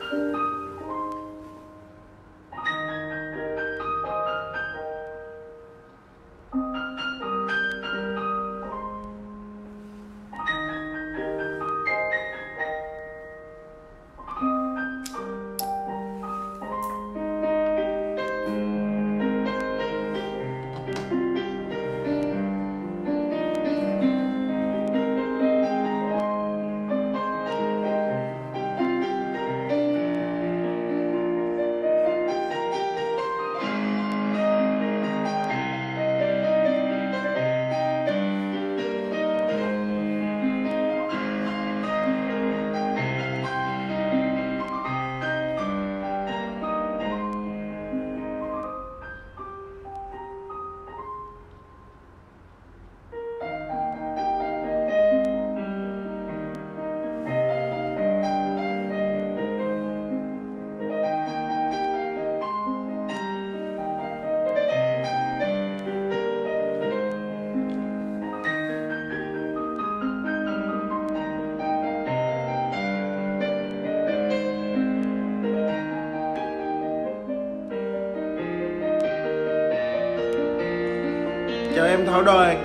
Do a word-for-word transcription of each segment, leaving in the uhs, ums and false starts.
Chào em Thảo Đoàn.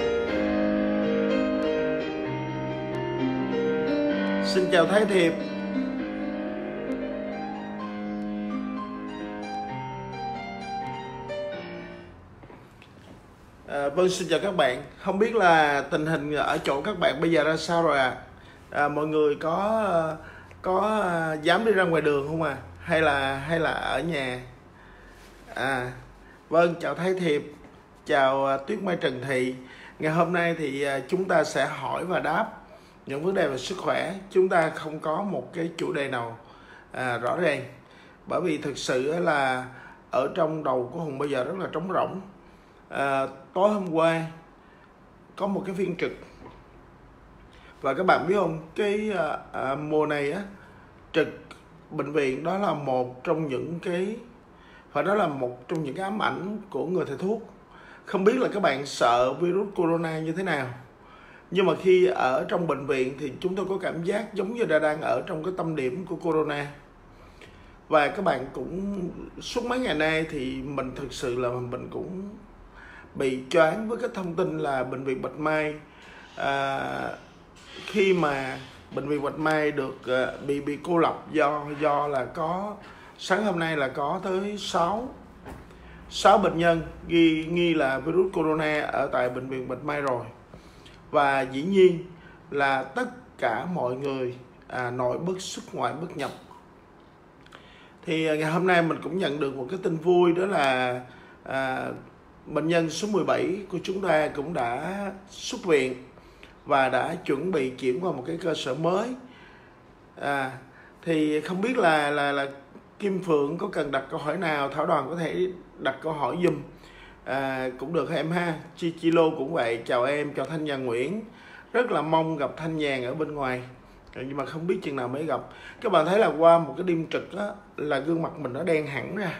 Xin chào Thái Thiệp. à, Vâng, xin chào các bạn. Không biết là tình hình ở chỗ các bạn bây giờ ra sao rồi à, à Mọi người có có dám đi ra ngoài đường không à, hay là hay là ở nhà? à Vâng, chào Thái Thiệp, chào Tuyết Mai Trần Thị. Ngày hôm nay thì chúng ta sẽ hỏi và đáp những vấn đề về sức khỏe. Chúng ta không có một cái chủ đề nào à, rõ ràng, bởi vì thực sự là ở trong đầu của Hùng bây giờ rất là trống rỗng. à, Tối hôm qua có một cái phiên trực, và các bạn biết không, cái à, à, mùa này á, trực bệnh viện đó là một trong những cái, và đó là một trong những cái ám ảnh của người thầy thuốc. Không biết là các bạn sợ virus corona như thế nào, nhưng mà khi ở trong bệnh viện thì chúng tôi có cảm giác giống như là đang ở trong cái tâm điểm của corona. Và các bạn cũng suốt mấy ngày nay thì mình thực sự là mình cũng bị choáng với cái thông tin là bệnh viện Bạch Mai à, khi mà bệnh viện Bạch Mai được à, bị bị cô lập do do là có sáng hôm nay là có tới sáu sáu bệnh nhân nghi nghi là virus corona ở tại bệnh viện Bạch Mai rồi. Và dĩ nhiên là tất cả mọi người à, nội bất xuất ngoại bất nhập. Thì ngày hôm nay mình cũng nhận được một cái tin vui, đó là à, bệnh nhân số mười bảy của chúng ta cũng đã xuất viện và đã chuẩn bị chuyển qua một cái cơ sở mới. à, Thì không biết là là là Kim Phượng có cần đặt câu hỏi nào, Thảo Đoàn có thể đặt câu hỏi dùm à, cũng được em ha. Chi Chi Lô cũng vậy, chào em, chào Thanh Nhàn Nguyễn. Rất là mong gặp Thanh Nhàn ở bên ngoài, nhưng mà không biết chừng nào mới gặp. Các bạn thấy là qua một cái đêm trực đó, là gương mặt mình nó đen hẳn ra.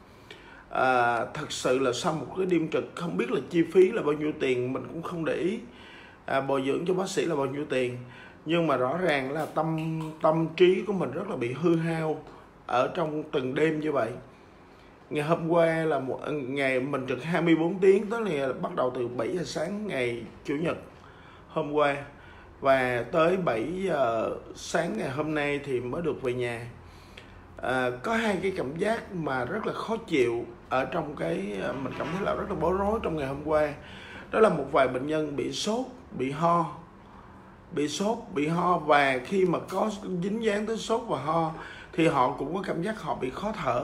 à, Thật sự là sau một cái đêm trực, không biết là chi phí là bao nhiêu tiền, mình cũng không để ý. à, Bồi dưỡng cho bác sĩ là bao nhiêu tiền, nhưng mà rõ ràng là tâm tâm trí của mình rất là bị hư hao ở trong từng đêm như vậy. Ngày hôm qua là một ngày mình trực hai mươi bốn tiếng, tức là bắt đầu từ bảy giờ sáng ngày Chủ nhật hôm qua, và tới bảy giờ sáng ngày hôm nay thì mới được về nhà. à, Có hai cái cảm giác mà rất là khó chịu ở trong cái, mình cảm thấy là rất là bối rối trong ngày hôm qua. Đó là một vài bệnh nhân bị sốt, bị ho, bị sốt, bị ho, và khi mà có dính dáng tới sốt và ho thì họ cũng có cảm giác họ bị khó thở.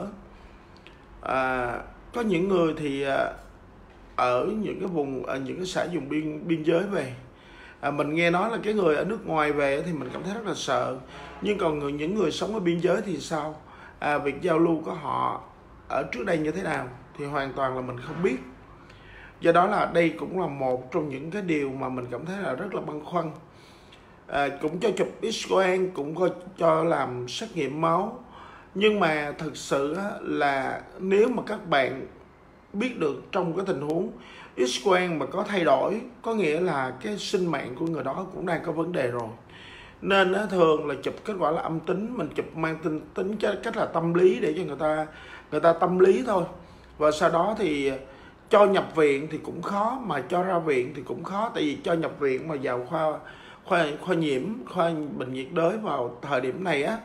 à, Có những người thì à, ở những cái vùng, ở những cái xã vùng biên biên giới về, à, mình nghe nói là cái người ở nước ngoài về thì mình cảm thấy rất là sợ. Nhưng còn người, những người sống ở biên giới thì sao? à, Việc giao lưu của họ ở trước đây như thế nào thì hoàn toàn là mình không biết. Do đó là đây cũng là một trong những cái điều mà mình cảm thấy là rất là băn khoăn. à, Cũng cho chụp X-quang, cũng có cho làm xét nghiệm máu. Nhưng mà thực sự là nếu mà các bạn biết được trong cái tình huống X-quang mà có thay đổi, có nghĩa là cái sinh mạng của người đó cũng đang có vấn đề rồi. Nên á, thường là chụp kết quả là âm tính, mình chụp mang tính tính cách là tâm lý để cho người ta người ta tâm lý thôi. Và sau đó thì cho nhập viện thì cũng khó, mà cho ra viện thì cũng khó. Tại vì cho nhập viện mà vào khoa khoa khoa nhiễm, khoa bệnh nhiệt đới vào thời điểm này á,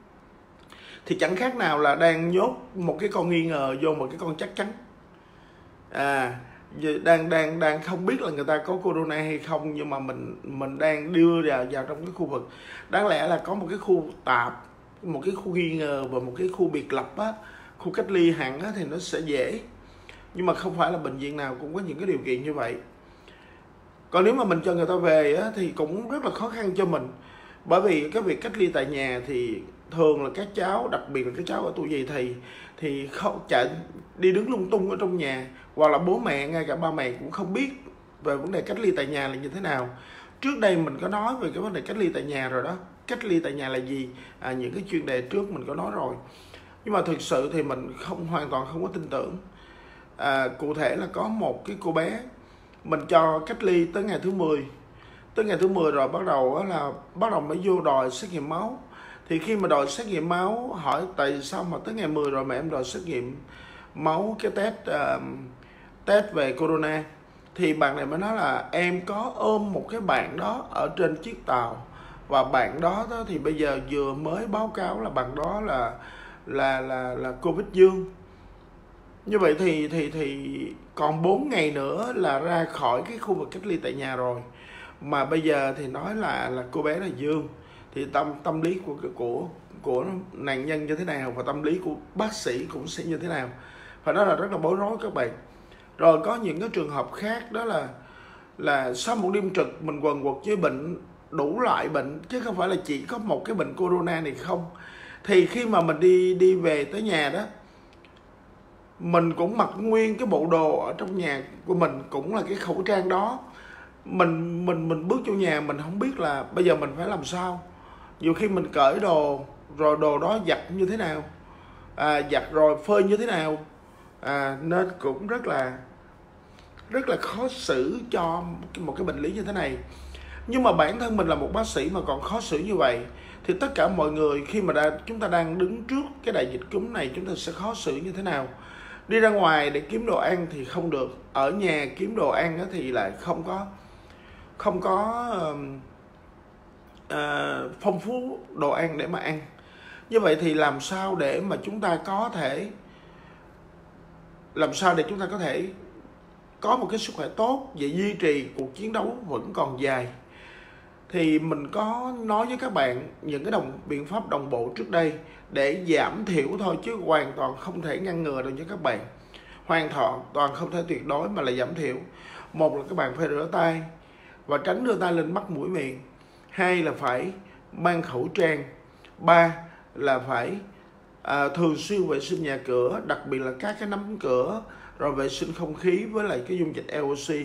thì chẳng khác nào là đang nhốt một cái con nghi ngờ vô một cái con chắc chắn. À, đang đang đang không biết là người ta có corona hay không, nhưng mà mình mình đang đưa vào vào trong cái khu vực, đáng lẽ là có một cái khu tạp, một cái khu nghi ngờ và một cái khu biệt lập á, khu cách ly hẳn á, thì nó sẽ dễ. Nhưng mà không phải là bệnh viện nào cũng có những cái điều kiện như vậy. Còn nếu mà mình cho người ta về á, thì cũng rất là khó khăn cho mình. Bởi vì cái việc cách ly tại nhà thì thường là các cháu, đặc biệt là các cháu ở tuổi dậy thì thì không chạy đi đứng lung tung ở trong nhà, hoặc là bố mẹ, ngay cả ba mẹ cũng không biết về vấn đề cách ly tại nhà là như thế nào. Trước đây mình có nói về cái vấn đề cách ly tại nhà rồi đó. Cách ly tại nhà là gì? À, những cái chuyên đề trước mình có nói rồi. Nhưng mà thực sự thì mình không hoàn toàn không có tin tưởng. À, cụ thể là có một cái cô bé mình cho cách ly tới ngày thứ mười. Tới ngày thứ mười rồi bắt đầu là bắt đầu mới vô đòi xét nghiệm máu. Thì khi mà đòi xét nghiệm máu, hỏi tại sao mà tới ngày mười rồi mà em đòi xét nghiệm máu, cái test uh, test về corona, thì bạn này mới nói là em có ôm một cái bạn đó ở trên chiếc tàu, và bạn đó, đó thì bây giờ vừa mới báo cáo là bạn đó là là là là Covid dương. Như vậy thì thì thì còn bốn ngày nữa là ra khỏi cái khu vực cách ly tại nhà rồi, mà bây giờ thì nói là là cô bé là dương. Thì tâm tâm lý của của của nạn nhân như thế nào, và tâm lý của bác sĩ cũng sẽ như thế nào, phải nói là rất là bối rối các bạn. Rồi có những cái trường hợp khác, đó là là sau một đêm trực mình quần quật với bệnh, đủ loại bệnh, chứ không phải là chỉ có một cái bệnh corona này không. Thì khi mà mình đi đi về tới nhà đó, mình cũng mặc nguyên cái bộ đồ ở trong nhà của mình, cũng là cái khẩu trang đó. Mình mình mình bước vô nhà mình không biết là bây giờ mình phải làm sao. Nhiều khi mình cởi đồ rồi đồ đó giặt như thế nào, à, giặt rồi phơi như thế nào, à, nên cũng rất là rất là khó xử cho một cái bệnh lý như thế này. Nhưng mà bản thân mình là một bác sĩ mà còn khó xử như vậy, thì tất cả mọi người khi mà đã, chúng ta đang đứng trước cái đại dịch cúm này, chúng ta sẽ khó xử như thế nào. Đi ra ngoài để kiếm đồ ăn thì không được, ở nhà kiếm đồ ăn thì lại không có không có uh, uh, phong phú đồ ăn để mà ăn. Như vậy thì làm sao để mà chúng ta có thể làm sao để chúng ta có thể có một cái sức khỏe tốt và duy trì cuộc chiến đấu vẫn còn dài. Thì mình có nói với các bạn những cái đồng biện pháp đồng bộ trước đây để giảm thiểu thôi, chứ hoàn toàn không thể ngăn ngừa được cho các bạn. Hoàn toàn toàn không thể tuyệt đối mà là giảm thiểu. Một là các bạn phải rửa tay và tránh đưa tay lên mắt mũi miệng. Hai là phải mang khẩu trang. Ba là phải à, thường xuyên vệ sinh nhà cửa, đặc biệt là các cái nắm cửa, rồi vệ sinh không khí với lại cái dung dịch e o xê.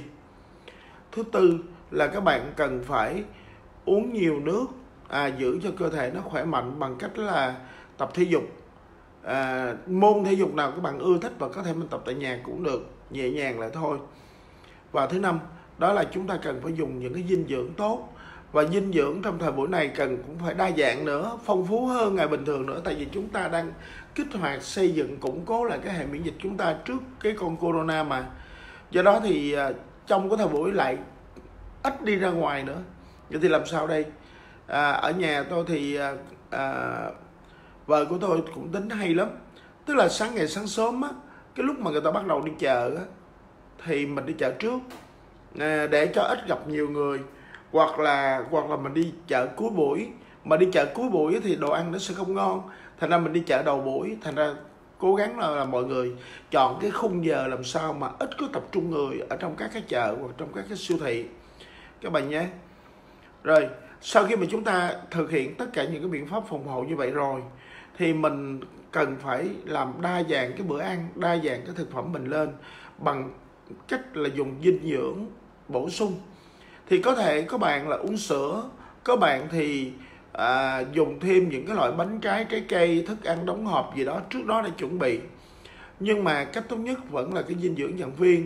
Thứ tư là các bạn cần phải uống nhiều nước, à, giữ cho cơ thể nó khỏe mạnh bằng cách là tập thể dục. À, môn thể dục nào các bạn ưa thích và có thể mình tập tại nhà cũng được, nhẹ nhàng lại thôi. Và thứ năm, đó là chúng ta cần phải dùng những cái dinh dưỡng tốt. Và dinh dưỡng trong thời buổi này cần cũng phải đa dạng nữa, phong phú hơn ngày bình thường nữa. Tại vì chúng ta đang kích hoạt, xây dựng, củng cố lại cái hệ miễn dịch chúng ta trước cái con corona mà. Do đó thì trong cái thời buổi lại ít đi ra ngoài nữa. Vậy thì làm sao đây? À, ở nhà tôi thì à, vợ của tôi cũng tính hay lắm. Tức là sáng ngày sáng sớm á, cái lúc mà người ta bắt đầu đi chợ á, thì mình đi chợ trước, à, để cho ít gặp nhiều người. Hoặc là hoặc là mình đi chợ cuối buổi. Mà đi chợ cuối buổi thì đồ ăn nó sẽ không ngon. Thành ra mình đi chợ đầu buổi. Thành ra cố gắng là, là mọi người chọn cái khung giờ làm sao mà ít có tập trung người ở trong các cái chợ hoặc trong các cái siêu thị các bạn nhé. Rồi sau khi mà chúng ta thực hiện tất cả những cái biện pháp phòng hộ như vậy rồi, thì mình cần phải làm đa dạng cái bữa ăn, đa dạng cái thực phẩm mình lên bằng cách là dùng dinh dưỡng bổ sung. Thì có thể có bạn là uống sữa, có bạn thì à, dùng thêm những cái loại bánh trái, trái cây, thức ăn đóng hộp gì đó trước đó để chuẩn bị. Nhưng mà cách tốt nhất vẫn là cái dinh dưỡng dạng viên,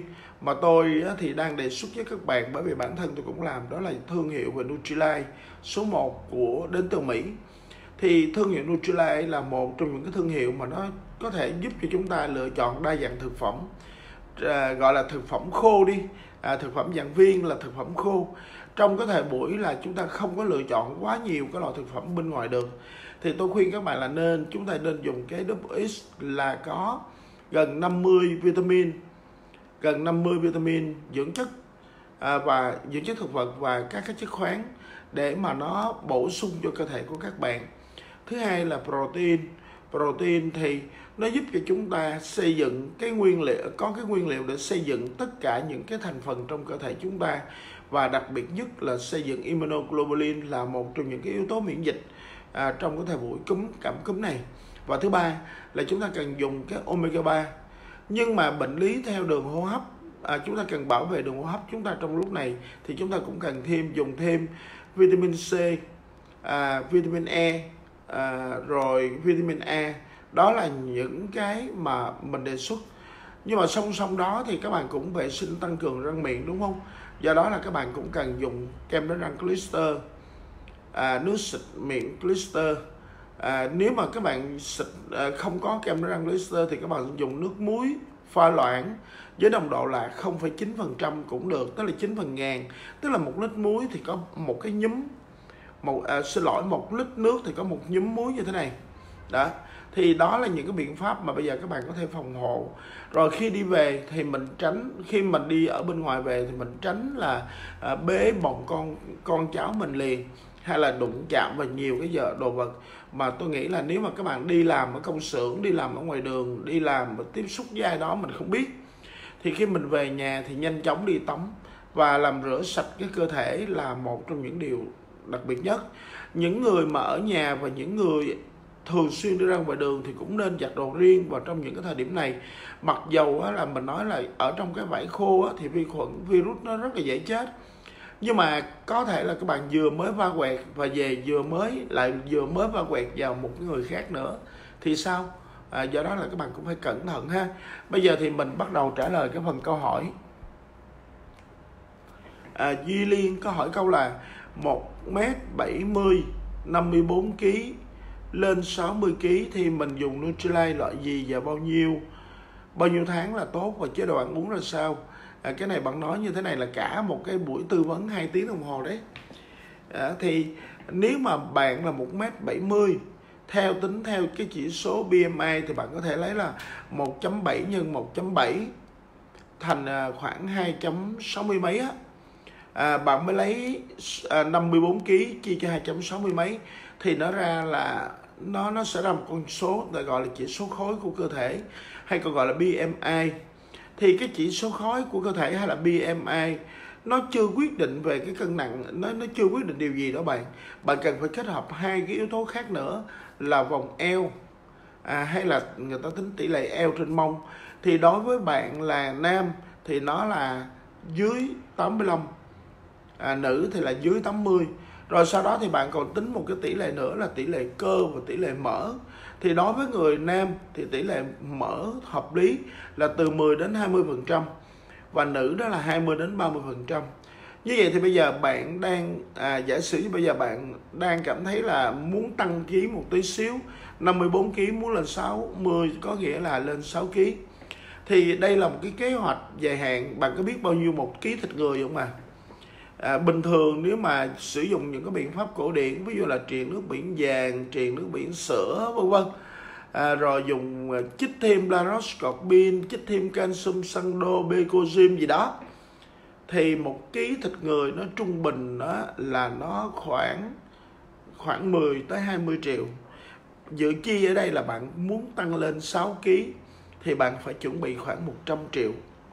mà tôi thì đang đề xuất với các bạn, bởi vì bản thân tôi cũng làm, đó là thương hiệu về Nutrilite số một của đến từ Mỹ. Thì thương hiệu Nutrilite là một trong những cái thương hiệu mà nó có thể giúp cho chúng ta lựa chọn đa dạng thực phẩm, à, gọi là thực phẩm khô đi, à, thực phẩm dạng viên là thực phẩm khô. Trong cái thời buổi là chúng ta không có lựa chọn quá nhiều các loại thực phẩm bên ngoài được, thì tôi khuyên các bạn là nên chúng ta nên dùng cái Double X là có gần năm mươi vitamin, gần năm mươi vitamin, dưỡng chất à, và dưỡng chất thực vật và các cái chất khoáng để mà nó bổ sung cho cơ thể của các bạn. Thứ hai là protein. Protein thì nó giúp cho chúng ta xây dựng cái nguyên liệu, có cái nguyên liệu để xây dựng tất cả những cái thành phần trong cơ thể chúng ta, và đặc biệt nhất là xây dựng immunoglobulin là một trong những cái yếu tố miễn dịch à, trong cái thời buổi cúm cảm cúm này. Và thứ ba là chúng ta cần dùng cái omega ba. Nhưng mà bệnh lý theo đường hô hấp, à, chúng ta cần bảo vệ đường hô hấp chúng ta trong lúc này, thì chúng ta cũng cần thêm dùng thêm vitamin C, à, vitamin E, à, rồi vitamin A. Đó là những cái mà mình đề xuất. Nhưng mà song song đó thì các bạn cũng vệ sinh tăng cường răng miệng, đúng không? Do đó là các bạn cũng cần dùng kem đánh răng Clister, à, nước xịt miệng Clister. À, nếu mà các bạn xịt à, không có kem đánh răng Clister thì các bạn dùng nước muối pha loãng với nồng độ là không phẩy chín phần trăm cũng được, tức là chín phần ngàn, tức là một lít muối thì có một cái nhúm, một à, xin lỗi một lít nước thì có một nhúm muối như thế này. Đó, thì đó là những cái biện pháp mà bây giờ các bạn có thể phòng hộ. Rồi khi đi về thì mình tránh, khi mình đi ở bên ngoài về thì mình tránh là à, bế bồng con con cháu mình liền, hay là đụng chạm vào nhiều cái giờ đồ vật. Mà tôi nghĩ là nếu mà các bạn đi làm ở công xưởng, đi làm ở ngoài đường, đi làm và tiếp xúc với ai đó mình không biết, thì khi mình về nhà thì nhanh chóng đi tắm và làm rửa sạch cái cơ thể là một trong những điều đặc biệt nhất. Những người mà ở nhà và những người thường xuyên đi ra ngoài đường thì cũng nên giặt đồ riêng vào trong những cái thời điểm này. Mặc dầu á, là mình nói là ở trong cái vải khô á, thì vi khuẩn, virus nó rất là dễ chết. Nhưng mà có thể là các bạn vừa mới va quẹt và về vừa mới lại vừa mới va quẹt vào một cái người khác nữa thì sao? À, do đó là các bạn cũng phải cẩn thận ha. Bây giờ thì mình bắt đầu trả lời cái phần câu hỏi. À, Duy Liên có hỏi câu là một mét bảy mươi, năm mươi bốn ki lô gam lên sáu mươi ki lô gam thì mình dùng Nutrilite loại gì và bao nhiêu bao nhiêu tháng là tốt, và chế độ ăn uống ra sao? À, cái này bạn nói như thế này là cả một cái buổi tư vấn hai tiếng đồng hồ đấy. À, thì nếu mà bạn là một mét bảy mươi, theo tính theo cái chỉ số B M I thì bạn có thể lấy là một phẩy bảy nhân một phẩy bảy thành khoảng hai trăm sáu mươi mấy á. À, bạn mới lấy à, năm mươi bốn ki lô gam chia cho hai trăm sáu mươi mấy thì nó ra là nó nó sẽ ra một con số gọi là chỉ số khối của cơ thể, hay còn gọi là B M I. Thì cái chỉ số khối của cơ thể hay là B M I nó chưa quyết định về cái cân nặng, nó nó chưa quyết định điều gì đó bạn. Bạn cần phải kết hợp hai cái yếu tố khác nữa là vòng eo, à, hay là người ta tính tỷ lệ eo trên mông. Thì đối với bạn là nam thì nó là dưới tám mươi lăm, à, nữ thì là dưới tám mươi. Rồi sau đó thì bạn còn tính một cái tỷ lệ nữa là tỷ lệ cơ và tỷ lệ mỡ. Thì đối với người nam thì tỷ lệ mỡ hợp lý là từ mười đến hai mươi phần trăm, và nữ đó là hai mươi đến ba mươi phần trăm. Như vậy thì bây giờ bạn đang à, giả sử như bây giờ bạn đang cảm thấy là muốn tăng ký một tí xíu, năm mươi bốn ki lô gam muốn lên sáu mươi, có nghĩa là lên sáu ki lô gam. Thì đây là một cái kế hoạch dài hạn. Bạn có biết bao nhiêu một ký thịt người không à? À, bình thường nếu mà sử dụng những cái biện pháp cổ điển, ví dụ là truyền nước biển vàng, truyền nước biển sữa vân vân, à, rồi dùng chích thêm Laroxcorpin, chích thêm canxi, Sando, Becozim gì đó, thì một ký thịt người nó trung bình đó là nó khoảng khoảng mười tới hai mươi triệu. Dự chi ở đây là bạn muốn tăng lên sáu ki lô gam thì bạn phải chuẩn bị khoảng một trăm triệu.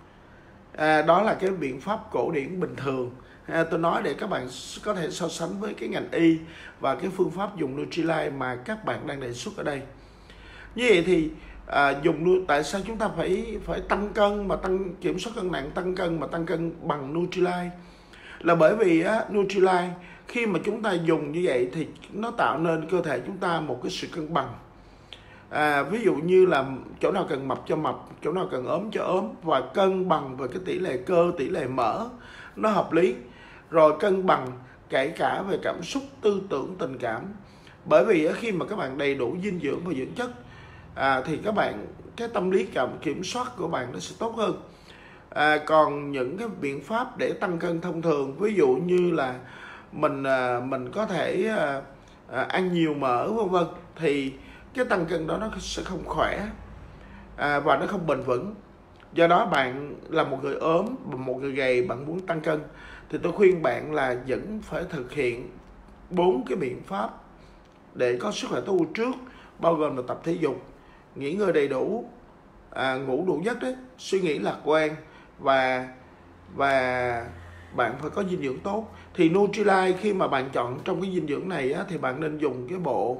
À, đó là cái biện pháp cổ điển bình thường. À, tôi nói để các bạn có thể so sánh với cái ngành y và cái phương pháp dùng Nutrilite mà các bạn đang đề xuất ở đây. Như vậy thì à, dùng tại sao chúng ta phải phải tăng cân mà tăng kiểm soát cân nặng, tăng cân mà tăng cân bằng Nutrilite? Là bởi vì á, Nutrilite khi mà chúng ta dùng như vậy thì nó tạo nên cơ thể chúng ta một cái sự cân bằng. À, ví dụ như là chỗ nào cần mập cho mập, chỗ nào cần ốm cho ốm, và cân bằng về cái tỷ lệ cơ, tỷ lệ mỡ nó hợp lý, rồi cân bằng kể cả về cảm xúc, tư tưởng, tình cảm. Bởi vì khi mà các bạn đầy đủ dinh dưỡng và dưỡng chất à, thì các bạn cái tâm lý cảm kiểm soát của bạn nó sẽ tốt hơn. À, còn những cái biện pháp để tăng cân thông thường, ví dụ như là mình à, mình có thể à, à, ăn nhiều mỡ vân vân, thì cái tăng cân đó nó sẽ không khỏe à, và nó không bền vững. Do đó bạn là một người ốm, một người gầy, bạn muốn tăng cân thì tôi khuyên bạn là vẫn phải thực hiện bốn cái biện pháp để có sức khỏe tốt trước, bao gồm là tập thể dục, nghỉ ngơi đầy đủ, à, ngủ đủ giấc đấy, suy nghĩ lạc quan, và và bạn phải có dinh dưỡng tốt. Thì Nutrilite khi mà bạn chọn trong cái dinh dưỡng này á, thì bạn nên dùng cái bộ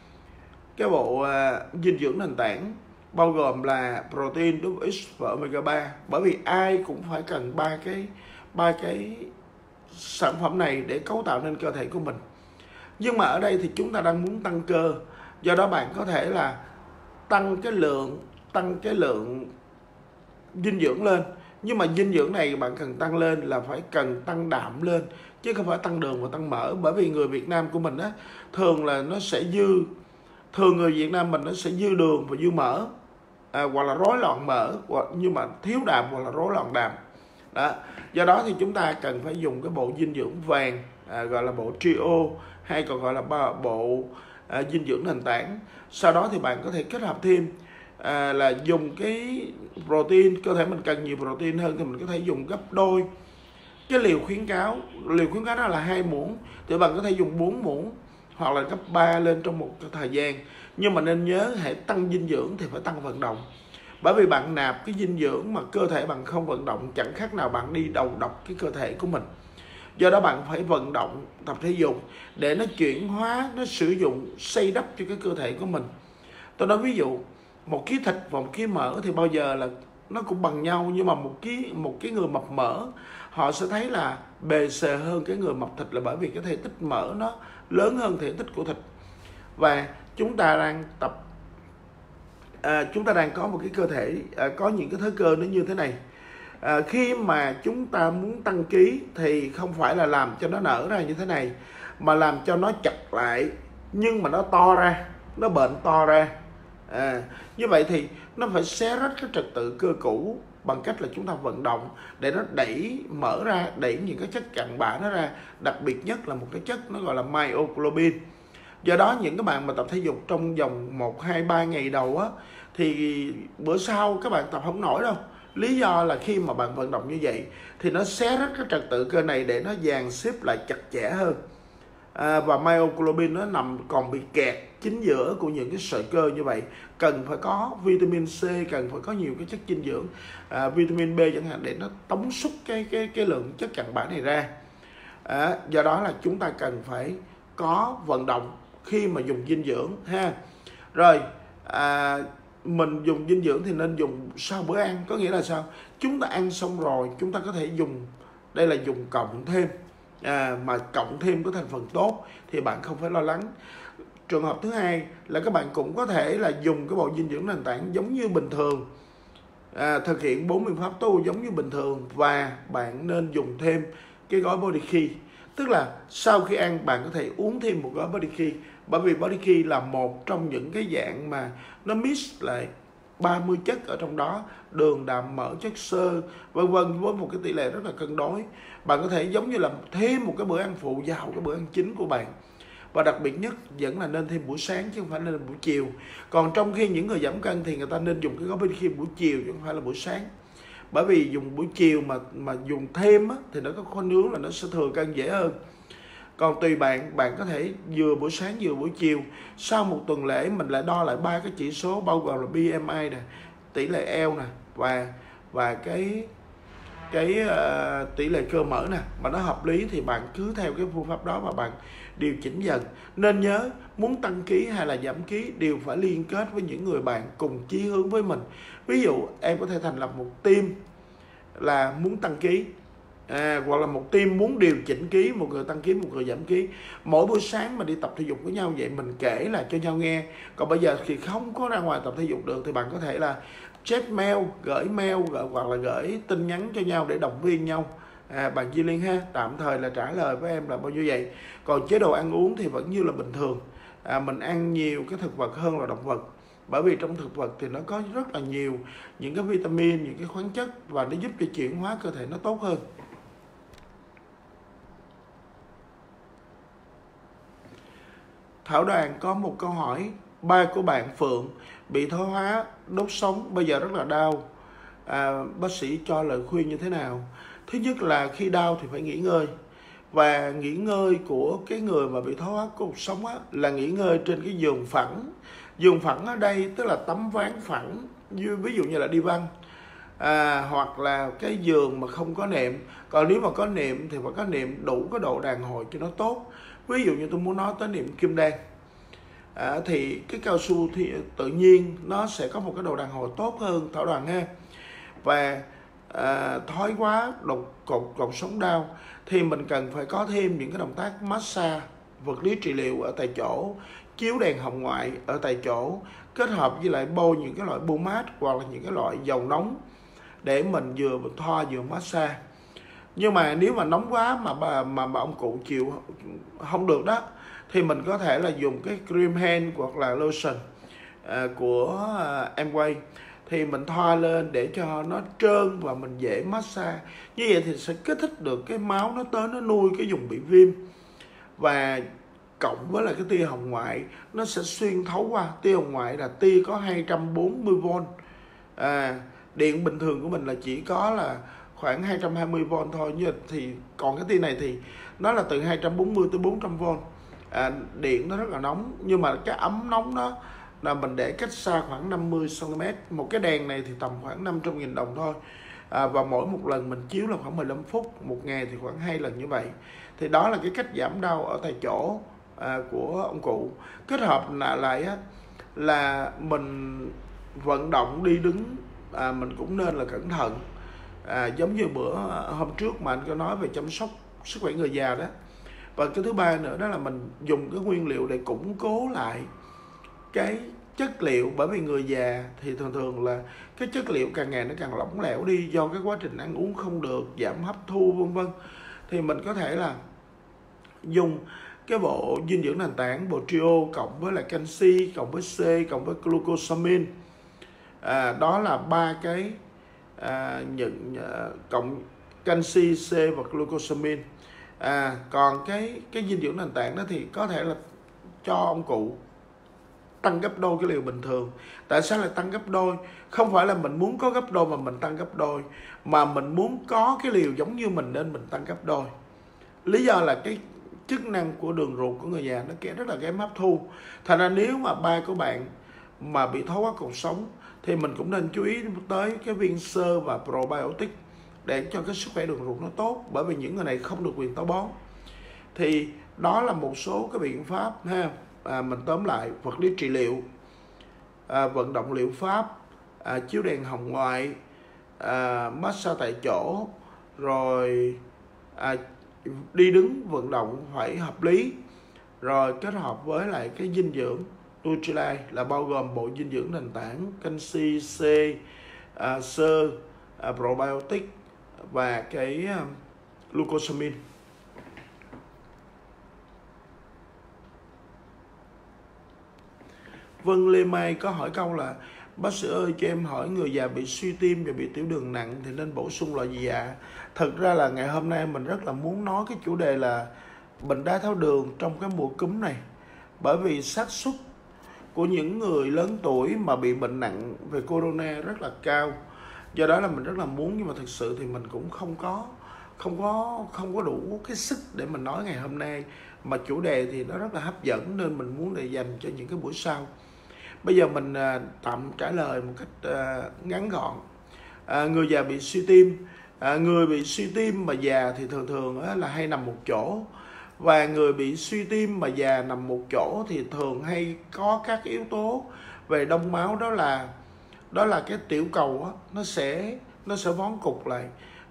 cái bộ à, dinh dưỡng nền tảng, bao gồm là protein, đê hát và omega ba. Bởi vì ai cũng phải cần ba cái ba cái sản phẩm này để cấu tạo nên cơ thể của mình. Nhưng mà ở đây thì chúng ta đang muốn tăng cơ, do đó bạn có thể là tăng cái lượng tăng cái lượng dinh dưỡng lên. Nhưng mà dinh dưỡng này bạn cần tăng lên là phải cần tăng đạm lên, chứ không phải tăng đường và tăng mỡ. Bởi vì người Việt Nam của mình á, thường là nó sẽ dư thường người Việt Nam mình nó sẽ dư đường và dư mỡ, à, hoặc là rối loạn mỡ, hoặc nhưng mà thiếu đạm hoặc là rối loạn đạm đó. Do đó thì chúng ta cần phải dùng cái bộ dinh dưỡng vàng, à, gọi là bộ trio, hay còn gọi là bộ à, dinh dưỡng nền tảng. Sau đó thì bạn có thể kết hợp thêm à, là dùng cái protein. Cơ thể mình cần nhiều protein hơn thì mình có thể dùng gấp đôi cái liều khuyến cáo. Liều khuyến cáo đó là hai muỗng, thì bạn có thể dùng bốn muỗng hoặc là gấp ba lên trong một thời gian. Nhưng mà nên nhớ, hãy tăng dinh dưỡng thì phải tăng vận động. Bởi vì bạn nạp cái dinh dưỡng mà cơ thể bạn không vận động, chẳng khác nào bạn đi đầu độc cái cơ thể của mình. Do đó bạn phải vận động, tập thể dục để nó chuyển hóa, nó sử dụng, xây đắp cho cái cơ thể của mình. Tôi nói ví dụ, một ký thịt và một ký mỡ thì bao giờ là nó cũng bằng nhau, nhưng mà một ký một cái người mập mỡ họ sẽ thấy là bề xề hơn cái người mập thịt, là bởi vì cái thể tích mỡ nó lớn hơn thể tích của thịt. Và chúng ta đang tập à, chúng ta đang có một cái cơ thể à, có những cái thớ cơ nó như thế này. À, khi mà chúng ta muốn tăng ký thì không phải là làm cho nó nở ra như thế này, mà làm cho nó chặt lại nhưng mà nó to ra, nó bệnh to ra. À, như vậy thì nó phải xé rách cái trật tự cơ cũ bằng cách là chúng ta vận động để nó đẩy mỡ ra, đẩy những cái chất cặn bã nó ra, đặc biệt nhất là một cái chất nó gọi là myoglobin. Do đó những các bạn mà tập thể dục trong vòng một, hai, ba ngày đầu á, thì bữa sau các bạn tập không nổi đâu. Lý do là khi mà bạn vận động như vậy thì nó xé rách cái trật tự cơ này để nó dàn xếp lại chặt chẽ hơn. À, và myoglobin nó nằm còn bị kẹt chính giữa của những cái sợi cơ như vậy. Cần phải có vitamin C, cần phải có nhiều cái chất dinh dưỡng, à, vitamin B chẳng hạn, để nó tống xúc cái cái cái lượng chất cặn bã này ra. À, do đó là chúng ta cần phải có vận động khi mà dùng dinh dưỡng ha. Rồi à, mình dùng dinh dưỡng thì nên dùng sau bữa ăn. Có nghĩa là sao? Chúng ta ăn xong rồi chúng ta có thể dùng, đây là dùng cộng thêm, à, mà cộng thêm có thành phần tốt thì bạn không phải lo lắng. Trường hợp thứ hai là các bạn cũng có thể là dùng cái bộ dinh dưỡng nền tảng giống như bình thường, à, thực hiện bốn biện pháp tu giống như bình thường, và bạn nên dùng thêm cái gói Body Key. Tức là sau khi ăn bạn có thể uống thêm một gói Body Key, bởi vì Body Key là một trong những cái dạng mà nó mix lại ba mươi chất ở trong đó, đường, đạm, mỡ, chất xơ vân vân, với một cái tỷ lệ rất là cân đối. Bạn có thể giống như là thêm một cái bữa ăn phụ vào cái bữa ăn chính của bạn. Và đặc biệt nhất vẫn là nên thêm buổi sáng chứ không phải nên buổi chiều. Còn trong khi những người giảm cân thì người ta nên dùng cái gói Body Key buổi chiều chứ không phải là buổi sáng. Bởi vì dùng buổi chiều mà mà dùng thêm á, thì nó có khối nướng là nó sẽ thừa cân dễ hơn. Còn tùy bạn, bạn có thể vừa buổi sáng vừa buổi chiều. Sau một tuần lễ mình lại đo lại ba cái chỉ số, bao gồm là bê em i nè, tỷ lệ eo nè, và và cái cái uh, tỷ lệ cơ mỡ nè, mà nó hợp lý thì bạn cứ theo cái phương pháp đó và bạn điều chỉnh dần. Nên nhớ, muốn tăng ký hay là giảm ký đều phải liên kết với những người bạn cùng chí hướng với mình. Ví dụ em có thể thành lập một team là muốn tăng ký, À, hoặc là một team muốn điều chỉnh ký, một người tăng ký, một người giảm ký. Mỗi buổi sáng mà đi tập thể dục với nhau vậy, mình kể là cho nhau nghe. Còn bây giờ thì không có ra ngoài tập thể dục được thì bạn có thể là chat mail, gửi mail, gửi, hoặc là gửi tin nhắn cho nhau để động viên nhau. À, bạn Duy Liên ha, tạm thời là trả lời với em là bao nhiêu vậy. Còn chế độ ăn uống thì vẫn như là bình thường. À, mình ăn nhiều cái thực vật hơn là động vật. Bởi vì trong thực vật thì nó có rất là nhiều những cái vitamin, những cái khoáng chất, và nó giúp cho chuyển hóa cơ thể nó tốt hơn. Thảo Đoàn có một câu hỏi, ba của bạn Phượng bị thoái hóa đốt sống, bây giờ rất là đau. À, bác sĩ cho lời khuyên như thế nào? Thứ nhất là khi đau thì phải nghỉ ngơi. Và nghỉ ngơi của cái người mà bị thoái hóa cột sống á, là nghỉ ngơi trên cái giường phẳng. Giường phẳng ở đây tức là tấm ván phẳng, ví dụ như là đi văn. À, hoặc là cái giường mà không có nệm. Còn nếu mà có nệm thì phải có nệm đủ cái độ đàn hồi cho nó tốt. Ví dụ như tôi muốn nói tới nệm kim đan, à, thì cái cao su thì tự nhiên nó sẽ có một cái độ đàn hồi tốt hơn Thảo Đoàn ha. Và à, thoái hóa đột cột cột sống đau thì mình cần phải có thêm những cái động tác massage, vật lý trị liệu ở tại chỗ, chiếu đèn hồng ngoại ở tại chỗ, kết hợp với lại bôi những cái loại pomade hoặc là những cái loại dầu nóng để mình vừa thoa vừa massage. Nhưng mà nếu mà nóng quá mà bà, mà, mà ông cụ chịu không được đó, thì mình có thể là dùng cái cream hand hoặc là lotion à, của à, Amway, thì mình thoa lên để cho nó trơn và mình dễ massage. Như vậy thì sẽ kích thích được cái máu nó tới, nó nuôi cái vùng bị viêm. Và cộng với lại cái tia hồng ngoại, nó sẽ xuyên thấu qua. Tia hồng ngoại là tia có hai trăm bốn mươi vôn. À, điện bình thường của mình là chỉ có là khoảng hai trăm hai mươi vôn thôi, nhưng thì còn cái tia này thì nó là từ hai trăm bốn mươi tới bốn trăm vôn. À, điện nó rất là nóng, nhưng mà cái ấm nóng đó là mình để cách xa khoảng năm mươi xăng ti mét. Một cái đèn này thì tầm khoảng năm trăm nghìn đồng thôi. À, và mỗi một lần mình chiếu là khoảng mười lăm phút, một ngày thì khoảng hai lần như vậy. Thì đó là cái cách giảm đau ở tại chỗ à, của ông cụ. Kết hợp lại, lại á, là mình vận động đi đứng, à, mình cũng nên là cẩn thận. À, giống như bữa hôm trước mà anh có nói về chăm sóc sức khỏe người già đó. Và cái thứ ba nữa đó là mình dùng cái nguyên liệu để củng cố lại cái chất liệu. Bởi vì người già thì thường thường là cái chất liệu càng ngày nó càng lỏng lẻo đi, do cái quá trình ăn uống không được, giảm hấp thu vân vân. Thì mình có thể là dùng cái bộ dinh dưỡng nền tảng, bộ trio cộng với lại canxi, cộng với C, cộng với glucosamine. À, đó là ba cái à, những à, cộng canxi, C và glucosamine. À, còn cái cái dinh dưỡng nền tảng đó thì có thể là cho ông cụ tăng gấp đôi cái liều bình thường. Tại sao lại tăng gấp đôi? Không phải là mình muốn có gấp đôi mà mình tăng gấp đôi, mà mình muốn có cái liều giống như mình nên mình tăng gấp đôi. Lý do là cái chức năng của đường ruột của người già nó kém, rất là kém hấp thu. Thành ra nếu mà ba của bạn mà bị thoái hóa cột sống thì mình cũng nên chú ý tới cái viên xơ và probiotic để cho cái sức khỏe đường ruột nó tốt. Bởi vì những người này không được quyền táo bón. Thì đó là một số cái biện pháp ha. À, mình tóm lại: vật lý trị liệu, à, vận động liệu pháp, à, chiếu đèn hồng ngoại, à, massage tại chỗ, rồi à, đi đứng vận động phải hợp lý, rồi kết hợp với lại cái dinh dưỡng Nutrilite là bao gồm bộ dinh dưỡng nền tảng canxi, C, à, xơ, à, probiotic và cái à, glucosamine. Vân Lê Mai có hỏi câu là: bác sĩ ơi, cho em hỏi người già bị suy tim và bị tiểu đường nặng thì nên bổ sung loại gì ạ? À? Thực ra là ngày hôm nay mình rất là muốn nói cái chủ đề là bệnh đái tháo đường trong cái mùa cúm này. Bởi vì xác suất của những người lớn tuổi mà bị bệnh nặng về corona rất là cao. Do đó là mình rất là muốn, nhưng mà thực sự thì mình cũng không có không có không có đủ cái sức để mình nói ngày hôm nay. Mà chủ đề thì nó rất là hấp dẫn nên mình muốn để dành cho những cái buổi sau. Bây giờ mình à, tạm trả lời một cách à, ngắn gọn. À, người già bị suy tim, à, người bị suy tim mà già thì thường thường á, là hay nằm một chỗ. Và người bị suy tim mà già nằm một chỗ thì thường hay có các yếu tố về đông máu, đó là đó là cái tiểu cầu á, nó sẽ nó sẽ vón cục lại,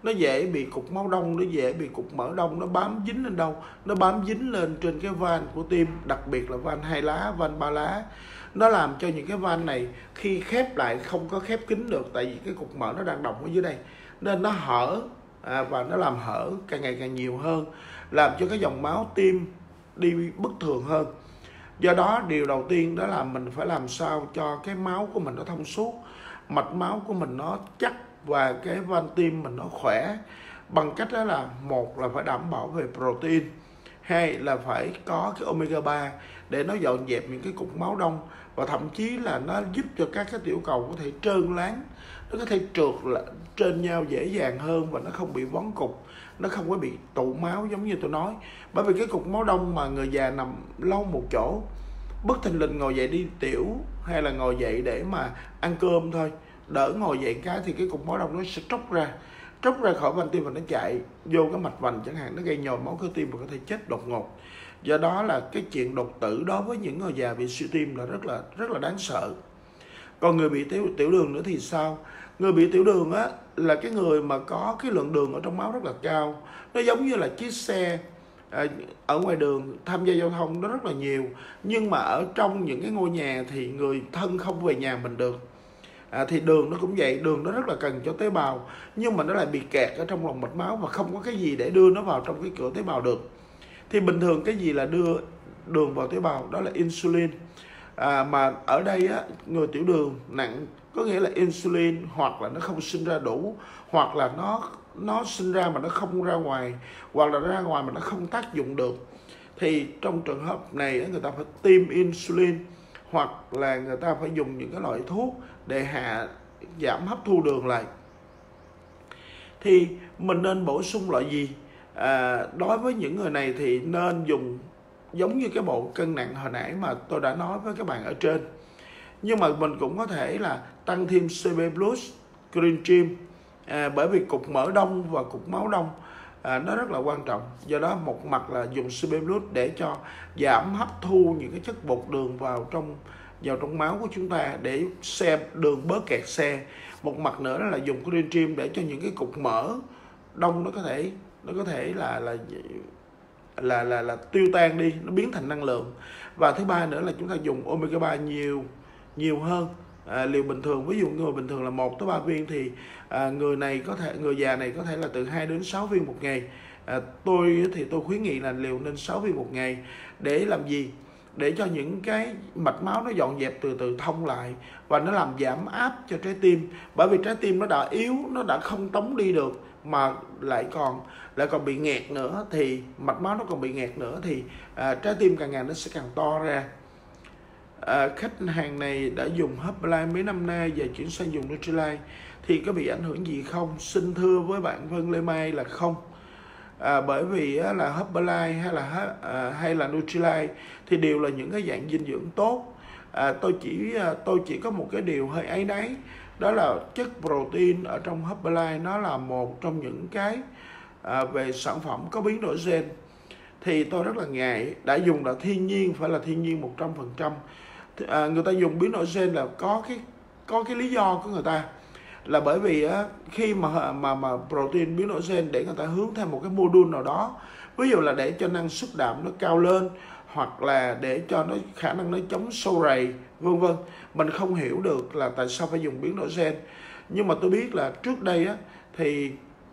nó dễ bị cục máu đông, nó dễ bị cục mỡ đông, nó bám dính lên đâu? Nó bám dính lên trên cái van của tim, đặc biệt là van hai lá, van ba lá. Nó làm cho những cái van này khi khép lại không có khép kín được, tại vì cái cục mỡ nó đang đọng ở dưới đây, nên nó hở, à, và nó làm hở càng ngày càng nhiều hơn, làm cho cái dòng máu tim đi bất thường hơn. Do đó điều đầu tiên đó là mình phải làm sao cho cái máu của mình nó thông suốt, mạch máu của mình nó chắc và cái van tim mình nó khỏe, bằng cách đó là một là phải đảm bảo về protein, hai là phải có cái omega ba để nó dọn dẹp những cái cục máu đông, và thậm chí là nó giúp cho các cái tiểu cầu có thể trơn láng, nó có thể trượt trên nhau dễ dàng hơn, và nó không bị vón cục, nó không có bị tụ máu giống như tôi nói. Bởi vì cái cục máu đông mà người già nằm lâu một chỗ, bất thình lình ngồi dậy đi tiểu hay là ngồi dậy để mà ăn cơm thôi, đỡ ngồi dậy cái thì cái cục máu đông nó sẽ tróc ra tróc ra khỏi van tim và nó chạy vô cái mạch vành chẳng hạn, nó gây nhồi máu cơ tim và có thể chết đột ngột. Do đó là cái chuyện đột tử đối với những người già bị suy tim là rất là rất là đáng sợ. Còn người bị tiểu tiểu đường nữa thì sao? Người bị tiểu đường á là cái người mà có cái lượng đường ở trong máu rất là cao. Nó giống như là chiếc xe à, ở ngoài đường tham gia giao thông nó rất là nhiều, nhưng mà ở trong những cái ngôi nhà thì người thân không về nhà mình được. À, thì đường nó cũng vậy, đường nó rất là cần cho tế bào, nhưng mà nó lại bị kẹt ở trong lòng mạch máu và không có cái gì để đưa nó vào trong cái cửa tế bào được. Thì bình thường cái gì là đưa đường vào tế bào? Đó là insulin. À, mà ở đây á, người tiểu đường nặng có nghĩa là insulin hoặc là nó không sinh ra đủ, hoặc là nó nó sinh ra mà nó không ra ngoài, hoặc là ra ngoài mà nó không tác dụng được. Thì trong trường hợp này người ta phải tiêm insulin, hoặc là người ta phải dùng những cái loại thuốc để hạ giảm hấp thu đường lại. Thì mình nên bổ sung loại gì? À, đối với những người này thì nên dùng giống như cái bộ cân nặng hồi nãy mà tôi đã nói với các bạn ở trên. Nhưng mà mình cũng có thể là tăng thêm xê bê plus, Green Gym, à, bởi vì cục mỡ đông và cục máu đông à, nó rất là quan trọng. Do đó một mặt là dùng xê bê plus để cho giảm hấp thu những cái chất bột đường vào trong vào trong máu của chúng ta, để xe đường bớt kẹt xe. Một mặt nữa là dùng Green Gym để cho những cái cục mỡ đông nó có thể nó có thể là là là là là tiêu tan đi, nó biến thành năng lượng. Và thứ ba nữa là chúng ta dùng omega ba nhiều nhiều hơn à, liều bình thường. Ví dụ người bình thường là một tới ba viên thì à, người này có thể người già này có thể là từ hai đến sáu viên một ngày. À, tôi thì tôi khuyến nghị là liều nên sáu viên một ngày. Để làm gì? Để cho những cái mạch máu nó dọn dẹp từ từ thông lại, và nó làm giảm áp cho trái tim. Bởi vì trái tim nó đã yếu, nó đã không tống đi được, mà lại còn lại còn bị nghẹt nữa, thì mạch máu nó còn bị nghẹt nữa thì à, trái tim càng ngày nó sẽ càng to ra. À, khách hàng này đã dùng Herbalife mấy năm nay và chuyển sang dùng Nutrilite thì có bị ảnh hưởng gì không? Xin thưa với bạn Vân Lê Mai là không. À, bởi vì á, là Herbalife hay là à, hay là Nutrilite thì đều là những cái dạng dinh dưỡng tốt. À, tôi chỉ à, tôi chỉ có một cái điều hơi áy náy, đó là chất protein ở trong Herbalife nó là một trong những cái à, về sản phẩm có biến đổi gen. Thì tôi rất là ngại, đã dùng là thiên nhiên, phải là thiên nhiên một trăm phần trăm. À, người ta dùng biến đổi gen là có cái có cái lý do của người ta, là bởi vì á, khi mà mà mà protein biến đổi gen để người ta hướng theo một cái module nào đó, ví dụ là để cho năng suất đạm nó cao lên, hoặc là để cho nó khả năng nó chống sâu rầy, vân vân. Mình không hiểu được là tại sao phải dùng biến đổi gen. Nhưng mà tôi biết là trước đây á thì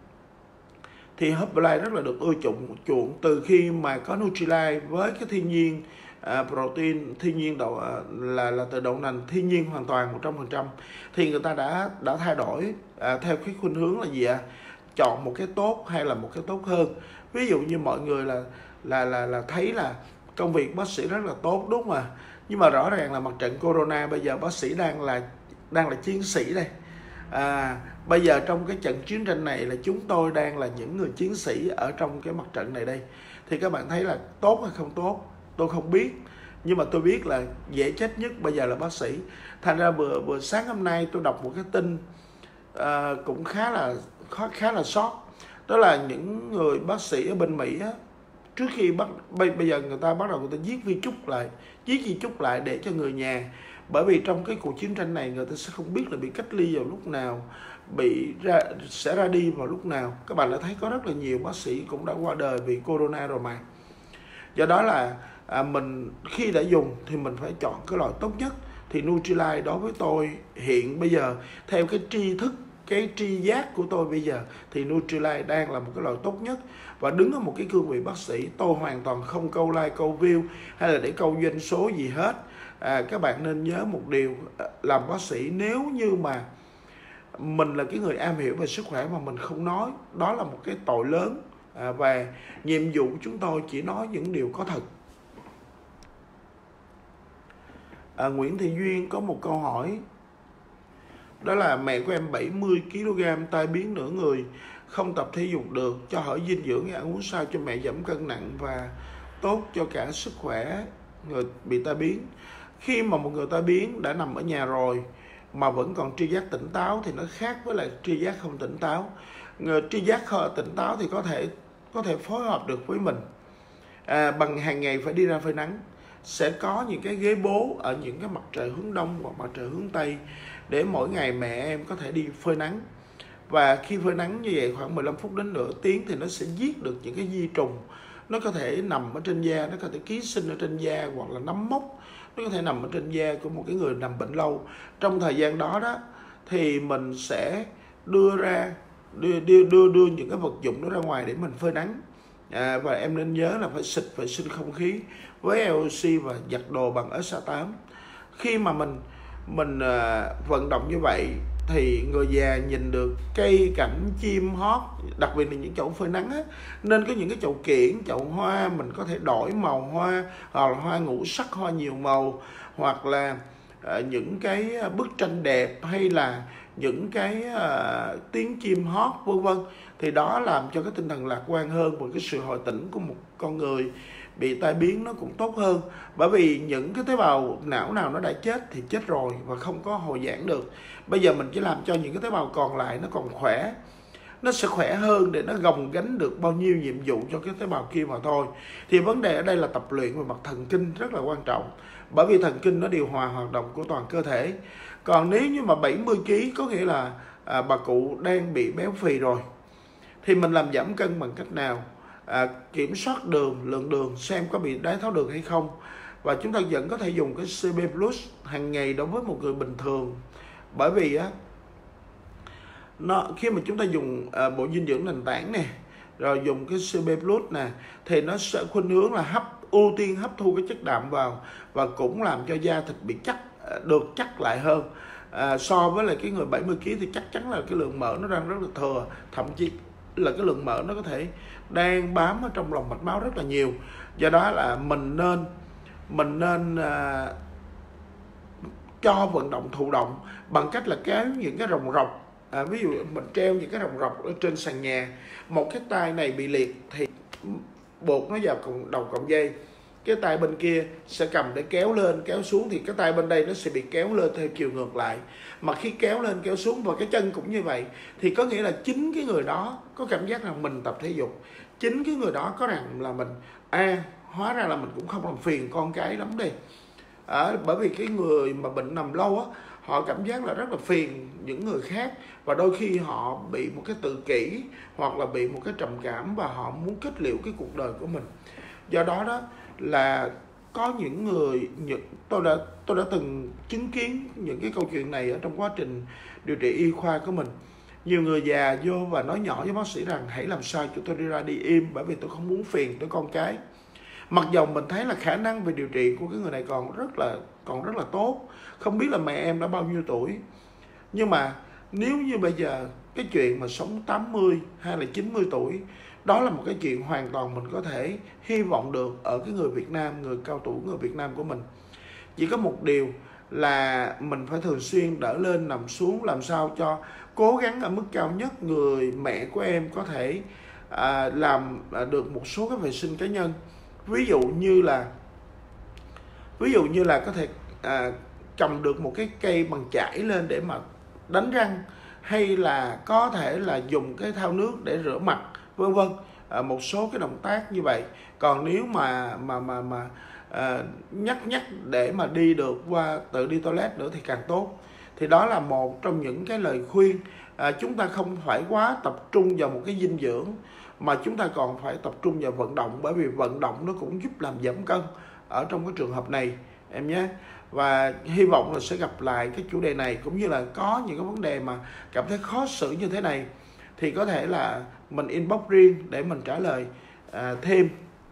thì Herbalife rất là được ưa chuộng chuộng từ khi mà có Nutrilite với cái thiên nhiên à, protein thiên nhiên đậu à, là là từ đậu nành thiên nhiên hoàn toàn một trăm phần trăm, thì người ta đã đã thay đổi à, theo cái khuynh hướng là gì ạ? À? Chọn một cái tốt hay là một cái tốt hơn. Ví dụ như mọi người là là là là thấy là công việc bác sĩ rất là tốt, đúng mà, nhưng mà rõ ràng là mặt trận corona bây giờ bác sĩ đang là đang là chiến sĩ đây. À, bây giờ trong cái trận chiến tranh này là chúng tôi đang là những người chiến sĩ ở trong cái mặt trận này đây. Thì các bạn thấy là tốt hay không tốt tôi không biết, nhưng mà tôi biết là dễ chết nhất bây giờ là bác sĩ. Thành ra vừa vừa sáng hôm nay tôi đọc một cái tin à, cũng khá là khá là sót. Đó là những người bác sĩ ở bên Mỹ á, trước khi bắt bây, bây giờ người ta bắt đầu người ta viết vi chúc lại, viết di chúc lại để cho người nhà Bởi vì trong cái cuộc chiến tranh này người ta sẽ không biết là bị cách ly vào lúc nào, bị ra sẽ ra đi vào lúc nào. Các bạn đã thấy có rất là nhiều bác sĩ cũng đã qua đời vì corona rồi mà. Do đó là à, mình khi đã dùng thì mình phải chọn cái loại tốt nhất. Thì Nutrilite đối với tôi hiện bây giờ, theo cái tri thức, cái tri giác của tôi bây giờ, thì Nutrilite đang là một cái loại tốt nhất. Và đứng ở một cái cương vị bác sĩ, tôi hoàn toàn không câu like, câu view hay là để câu doanh số gì hết. À, các bạn nên nhớ một điều, làm bác sĩ nếu như mà mình là cái người am hiểu về sức khỏe mà mình không nói, đó là một cái tội lớn. À, và nhiệm vụ của chúng tôi chỉ nói những điều có thật. À, Nguyễn Thị Duyên có một câu hỏi, đó là mẹ của em bảy mươi ki lô gam, tai biến nửa người, không tập thể dục được, cho hỏi dinh dưỡng ăn uống sao cho mẹ giảm cân nặng và tốt cho cả sức khỏe người bị tai biến. Khi mà một người tai biến đã nằm ở nhà rồi mà vẫn còn tri giác tỉnh táo thì nó khác với lại tri giác không tỉnh táo. Người tri giác tỉnh táo thì có thể có thể phối hợp được với mình, à, bằng hàng ngày phải đi ra phơi nắng, sẽ có những cái ghế bố ở những cái mặt trời hướng đông hoặc mặt trời hướng tây để mỗi ngày mẹ em có thể đi phơi nắng. Và khi phơi nắng như vậy khoảng mười lăm phút đến nửa tiếng thì nó sẽ giết được những cái vi trùng, nó có thể nằm ở trên da, nó có thể ký sinh ở trên da, hoặc là nấm mốc, nó có thể nằm ở trên da của một cái người nằm bệnh lâu. Trong thời gian đó đó thì mình sẽ đưa ra đưa đưa đưa, đưa những cái vật dụng đó ra ngoài để mình phơi nắng. À, và em nên nhớ là phải xịt vệ sinh không khí với rờ o xê và giặt đồ bằng ét a tám. Khi mà mình mình à, vận động như vậy thì người già nhìn được cây cảnh chim hót, đặc biệt là những chậu phơi nắng á, nên có những cái chậu kiển, chậu hoa mình có thể đổi màu hoa, hoặc là hoa ngũ sắc, hoa nhiều màu, hoặc là à, những cái bức tranh đẹp, hay là những cái à, tiếng chim hót vân vân, thì đó làm cho cái tinh thần lạc quan hơn, và cái sự hồi tỉnh của một con người bị tai biến nó cũng tốt hơn. Bởi vì những cái tế bào não nào nó đã chết thì chết rồi và không có hồi giãn được. Bây giờ mình chỉ làm cho những cái tế bào còn lại nó còn khỏe, nó sẽ khỏe hơn để nó gồng gánh được bao nhiêu nhiệm vụ cho cái tế bào kia mà thôi. Thì vấn đề ở đây là tập luyện về mặt thần kinh rất là quan trọng, bởi vì thần kinh nó điều hòa hoạt động của toàn cơ thể. Còn nếu như mà bảy mươi ki lô gam có nghĩa là à, bà cụ đang bị béo phì rồi, thì mình làm giảm cân bằng cách nào? À, kiểm soát đường, lượng đường, xem có bị đái tháo đường hay không. Và chúng ta vẫn có thể dùng cái xê bê Plus hàng ngày đối với một người bình thường. Bởi vì á, nó khi mà chúng ta dùng à, bộ dinh dưỡng nền tảng nè, rồi dùng cái xê bê Plus nè, thì nó sẽ khuynh hướng là hấp ưu tiên hấp thu cái chất đạm vào, và cũng làm cho da thịt bị chắc, được chắc lại hơn. À, so với lại cái người bảy mươi ki lô gam thì chắc chắn là cái lượng mỡ nó đang rất là thừa, thậm chí là cái lượng mỡ nó có thể đang bám ở trong lòng mạch máu rất là nhiều. Do đó là mình nên mình nên à, cho vận động thụ động bằng cách là kéo những cái ròng rọc. À, ví dụ mình treo những cái ròng rọc ở trên sàn nhà, một cái tay này bị liệt thì buộc nó vào cùng đầu cọng dây, cái tay bên kia sẽ cầm để kéo lên kéo xuống, thì cái tay bên đây nó sẽ bị kéo lên theo chiều ngược lại. Mà khi kéo lên kéo xuống, và cái chân cũng như vậy, thì có nghĩa là chính cái người đó có cảm giác rằng mình tập thể dục, chính cái người đó có rằng là mình à hóa ra là mình cũng không làm phiền con cái lắm đi. À, bởi vì cái người mà bệnh nằm lâu á, họ cảm giác là rất là phiền những người khác, và đôi khi họ bị một cái tự kỷ, hoặc là bị một cái trầm cảm, và họ muốn kết liễu cái cuộc đời của mình. Do đó đó là có những người, những, tôi đã tôi đã từng chứng kiến những cái câu chuyện này ở trong quá trình điều trị y khoa của mình. Nhiều người già vô và nói nhỏ với bác sĩ rằng hãy làm sao cho tôi đi ra đi im, bởi vì tôi không muốn phiền tới con cái. Mặc dầu mình thấy là khả năng về điều trị của cái người này còn rất là còn rất là tốt, không biết là mẹ em đã bao nhiêu tuổi, nhưng mà nếu như bây giờ cái chuyện mà sống tám mươi hay là chín mươi tuổi, đó là một cái chuyện hoàn toàn mình có thể hy vọng được ở cái người Việt Nam, người cao tuổi, người Việt Nam của mình. Chỉ có một điều là mình phải thường xuyên đỡ lên nằm xuống, làm sao cho cố gắng ở mức cao nhất. Người mẹ của em có thể à, làm à, được một số cái vệ sinh cá nhân, ví dụ như là ví dụ như là có thể à, cầm được một cái cây bằng chải lên để mà đánh răng, hay là có thể là dùng cái thau nước để rửa mặt, vân vân. À, một số cái động tác như vậy. Còn nếu mà mà mà mà à, nhắc nhắc để mà đi được qua tự đi toilet nữa thì càng tốt. Thì đó là một trong những cái lời khuyên. À, chúng ta không phải quá tập trung vào một cái dinh dưỡng, mà chúng ta còn phải tập trung vào vận động, bởi vì vận động nó cũng giúp làm giảm cân ở trong cái trường hợp này em nhé. Và hy vọng là sẽ gặp lại cái chủ đề này, cũng như là có những cái vấn đề mà cảm thấy khó xử như thế này thì có thể là mình inbox riêng để mình trả lời à, thêm.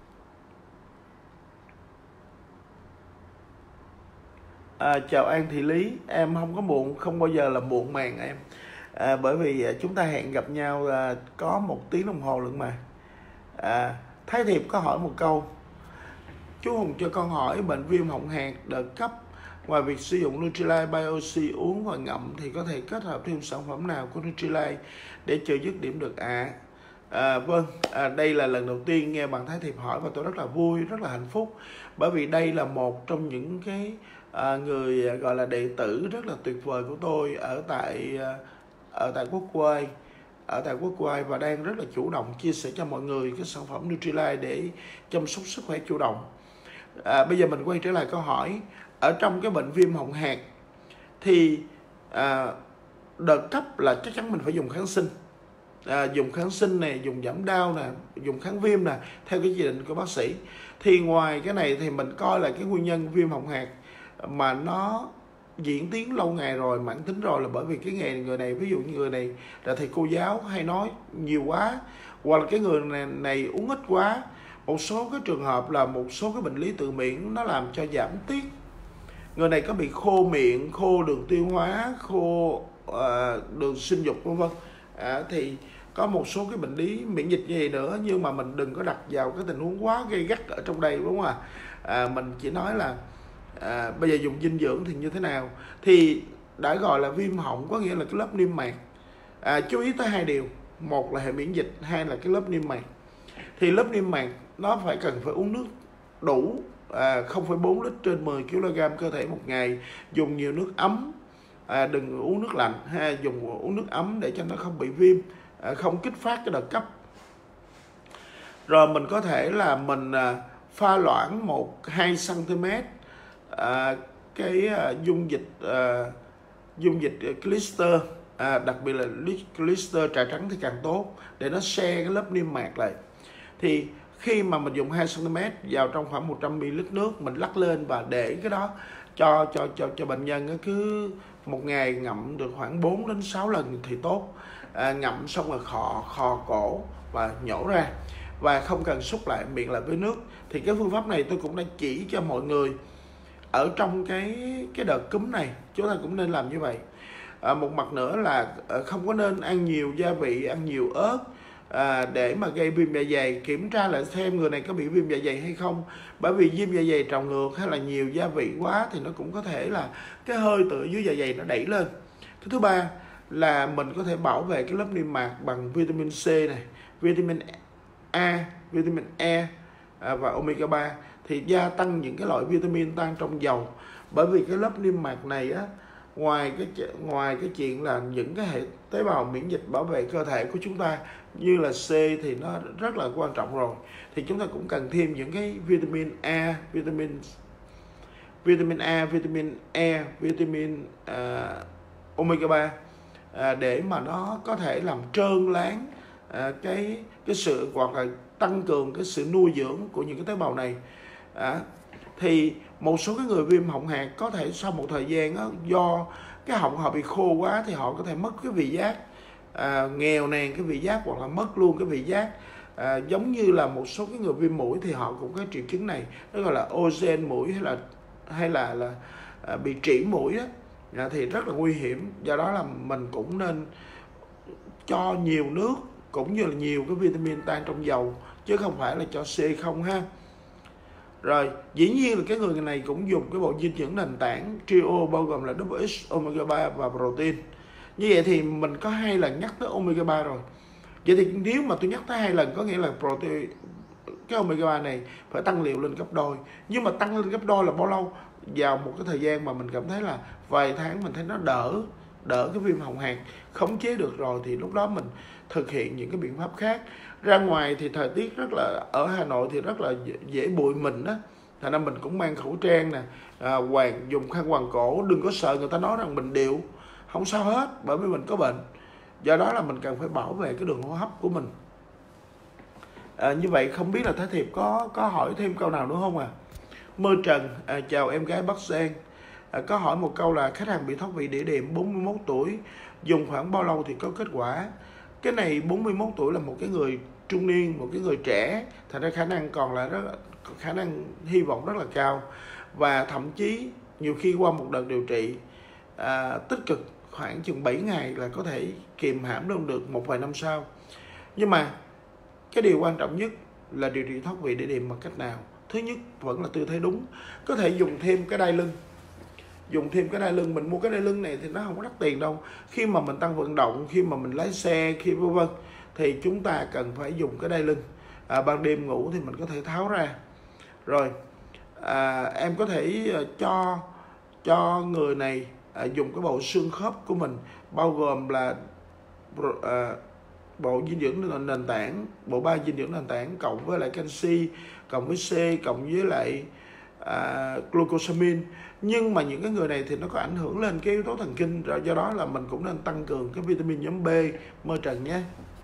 À, chào An Thị Lý, em không có muộn, không bao giờ là muộn màng em. À, bởi vì chúng ta hẹn gặp nhau à, có một tiếng đồng hồ lận mà. À, Thái Thiệp có hỏi một câu: chú Hùng cho con hỏi bệnh viêm họng hạt đợt cấp, ngoài việc sử dụng Nutrilite Bioc uống và ngậm thì có thể kết hợp thêm sản phẩm nào của Nutrilite để chữa dứt điểm được ạ? À? À, vâng, à, đây là lần đầu tiên nghe bạn Thái Thiệp hỏi và tôi rất là vui, rất là hạnh phúc, bởi vì đây là một trong những cái à, người gọi là đệ tử rất là tuyệt vời của tôi ở tại ở tại Quốc Quay ở tại Quốc Quay và đang rất là chủ động chia sẻ cho mọi người cái sản phẩm Nutrilite để chăm sóc sức khỏe chủ động. À, bây giờ mình quay trở lại câu hỏi. Ở trong cái bệnh viêm họng hạt thì à, đợt cấp là chắc chắn mình phải dùng kháng sinh, à, dùng kháng sinh này, dùng giảm đau nè, dùng kháng viêm nè, theo cái chỉ định của bác sĩ. Thì ngoài cái này thì mình coi là cái nguyên nhân viêm họng hạt mà nó diễn tiến lâu ngày rồi, mãn tính rồi, là bởi vì cái nghề người này, ví dụ như người này là thầy cô giáo hay nói nhiều quá, hoặc là cái người này, này uống ít quá. Một số cái trường hợp là một số cái bệnh lý tự miễn nó làm cho giảm tiết. Người này có bị khô miệng, khô đường tiêu hóa, khô uh, đường sinh dục vân vân. À, thì có một số cái bệnh lý miễn dịch như vậy nữa, nhưng mà mình đừng có đặt vào cái tình huống quá gây gắt ở trong đây, đúng không ạ? À, mình chỉ nói là à, bây giờ dùng dinh dưỡng thì như thế nào. Thì đã gọi là viêm họng có nghĩa là cái lớp niêm mạc. À, chú ý tới hai điều: một là hệ miễn dịch, hai là cái lớp niêm mạc. Thì lớp niêm mạc nó phải cần phải uống nước đủ à, không phẩy bốn lít trên mười ki lô gam cơ thể một ngày, dùng nhiều nước ấm, à, đừng uống nước lạnh ha, dùng uống nước ấm để cho nó không bị viêm, à, không kích phát cái đợt cấp. Rồi mình có thể là mình à, pha loãng một hai xăng ti mét à, cái à, dung dịch à, dung dịch Clister, à, đặc biệt là Clister trà trắng thì càng tốt, để nó se cái lớp niêm mạc lại. Thì khi mà mình dùng hai xăng ti mét vào trong khoảng một trăm mi li lít nước, mình lắc lên và để cái đó cho cho cho cho bệnh nhân cứ một ngày ngậm được khoảng bốn đến sáu lần thì tốt. À, ngậm xong rồi khò khò cổ và nhổ ra, và không cần xúc lại miệng lại với nước. Thì cái phương pháp này tôi cũng đã chỉ cho mọi người ở trong cái cái đợt cúm này, chúng ta cũng nên làm như vậy. À, một mặt nữa là không có nên ăn nhiều gia vị, ăn nhiều ớt à, để mà gây viêm dạ dày. Kiểm tra lại xem người này có bị viêm dạ dày hay không, bởi vì viêm dạ dày trào ngược hay là nhiều gia vị quá thì nó cũng có thể là cái hơi từ dưới dạ dày nó đẩy lên. Cái thứ ba là mình có thể bảo vệ cái lớp niêm mạc bằng vitamin C này, vitamin A, vitamin E à, và omega ba. Thì gia tăng những cái loại vitamin tan trong dầu, bởi vì cái lớp niêm mạc này á, ngoài cái ngoài cái chuyện là những cái hệ tế bào miễn dịch bảo vệ cơ thể của chúng ta như là C thì nó rất là quan trọng rồi, thì chúng ta cũng cần thêm những cái vitamin A, vitamin vitamin A, vitamin E, vitamin uh, omega ba uh, để mà nó có thể làm trơn láng uh, cái cái sự, hoặc là tăng cường cái sự nuôi dưỡng của những cái tế bào này. À, thì một số cái người viêm họng hạt có thể sau một thời gian đó, do cái họng họ bị khô quá thì họ có thể mất cái vị giác, à, nghèo nàn cái vị giác, hoặc là mất luôn cái vị giác. À, giống như là một số cái người viêm mũi thì họ cũng có triệu chứng này, nó gọi là ozen mũi hay là hay là là à, bị trĩ mũi đó. À, thì rất là nguy hiểm. Do đó là mình cũng nên cho nhiều nước cũng như là nhiều cái vitamin tan trong dầu, chứ không phải là cho C không ha. Rồi, dĩ nhiên là cái người này cũng dùng cái bộ dinh dưỡng nền tảng trio bao gồm là double X, omega ba và protein. Như vậy thì mình có hai lần nhắc tới omega ba rồi. Vậy thì nếu mà tôi nhắc tới hai lần có nghĩa là protein, cái omega ba này phải tăng liều lên gấp đôi. Nhưng mà tăng lên gấp đôi là bao lâu? Vào một cái thời gian mà mình cảm thấy là vài tháng mình thấy nó đỡ, đỡ cái viêm họng hạt, khống chế được rồi thì lúc đó mình thực hiện những cái biện pháp khác. Ra ngoài thì thời tiết rất là, ở Hà Nội thì rất là dễ bụi mịn đó, thành ra mình cũng mang khẩu trang nè, à, hoàng dùng khăn quàng cổ, đừng có sợ người ta nói rằng mình điệu, không sao hết, bởi vì mình có bệnh. Do đó là mình cần phải bảo vệ cái đường hô hấp của mình. À, như vậy không biết là Thái Thiệp có có hỏi thêm câu nào nữa không à? Mơ Trần, à, chào em gái Bắc Giang, à, có hỏi một câu là khách hàng bị thoát vị đĩa đệm bốn mươi mốt tuổi, dùng khoảng bao lâu thì có kết quả? Cái này bốn mươi mốt tuổi là một cái người trung niên, một cái người trẻ, thành ra khả năng còn là rất khả năng hy vọng rất là cao, và thậm chí nhiều khi qua một đợt điều trị à, tích cực khoảng chừng bảy ngày là có thể kiềm hãm luôn được một vài năm sau. Nhưng mà cái điều quan trọng nhất là điều trị thoát vị đĩa đệm bằng cách nào? Thứ nhất vẫn là tư thế đúng, có thể dùng thêm cái đai lưng. Dùng thêm cái đai lưng, mình mua cái đai lưng này thì nó không có đắt tiền đâu. Khi mà mình tăng vận động, khi mà mình lái xe, khi vân vân thì chúng ta cần phải dùng cái đai lưng. À, ban đêm ngủ thì mình có thể tháo ra. Rồi à, em có thể uh, cho cho người này à, dùng cái bộ xương khớp của mình, bao gồm là à, bộ dinh dưỡng nền tảng, bộ ba dinh dưỡng nền tảng cộng với lại canxi, cộng với C, cộng với lại à, glucosamine. Nhưng mà những cái người này thì nó có ảnh hưởng lên cái yếu tố thần kinh, rồi do đó là mình cũng nên tăng cường cái vitamin nhóm B, Mơ Trần nhé.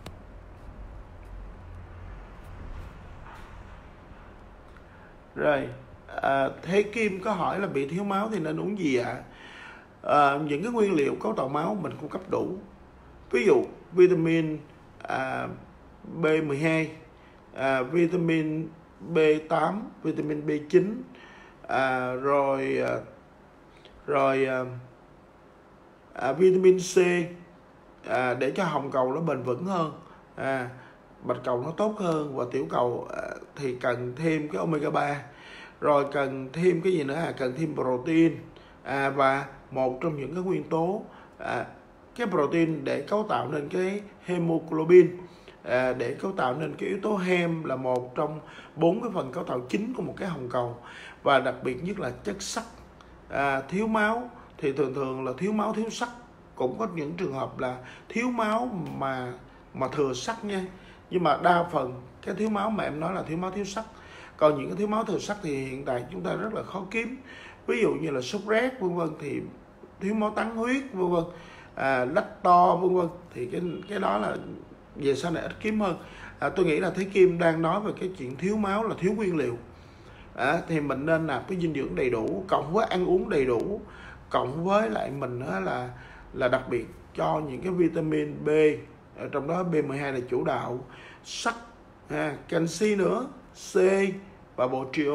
Rồi à, Thế Kim có hỏi là bị thiếu máu thì nên uống gì ạ? À, những cái nguyên liệu cấu tạo máu mình cung cấp đủ, ví dụ vitamin à, B mười hai, à, vitamin B tám, vitamin B chín, à, rồi à, rồi à, à, vitamin C à, để cho hồng cầu nó bền vững hơn, à, bạch cầu nó tốt hơn, và tiểu cầu à, thì cần thêm cái omega ba. Rồi cần thêm cái gì nữa à? Cần thêm protein, à, và một trong những cái nguyên tố à, cái protein để cấu tạo nên cái hemoglobin, à, để cấu tạo nên cái yếu tố hem là một trong bốn cái phần cấu tạo chính của một cái hồng cầu. Và đặc biệt nhất là chất sắt. À, thiếu máu thì thường thường là thiếu máu thiếu sắt, cũng có những trường hợp là thiếu máu mà mà thừa sắt nha, nhưng mà đa phần cái thiếu máu mà em nói là thiếu máu thiếu sắt. Còn những cái thiếu máu thừa sắt thì hiện tại chúng ta rất là khó kiếm, ví dụ như là sốt rét vân vân, thì thiếu máu tán huyết vân vân, à, lách to vân vân, thì cái cái đó là về sau này ít kiếm hơn. À, tôi nghĩ là Thế Kim đang nói về cái chuyện thiếu máu là thiếu nguyên liệu. À, thì mình nên nạp cái dinh dưỡng đầy đủ, cộng với ăn uống đầy đủ, cộng với lại mình đó là là đặc biệt cho những cái vitamin B, ở trong đó B mười hai là chủ đạo, sắt, à, canxi nữa, C và bộ trio.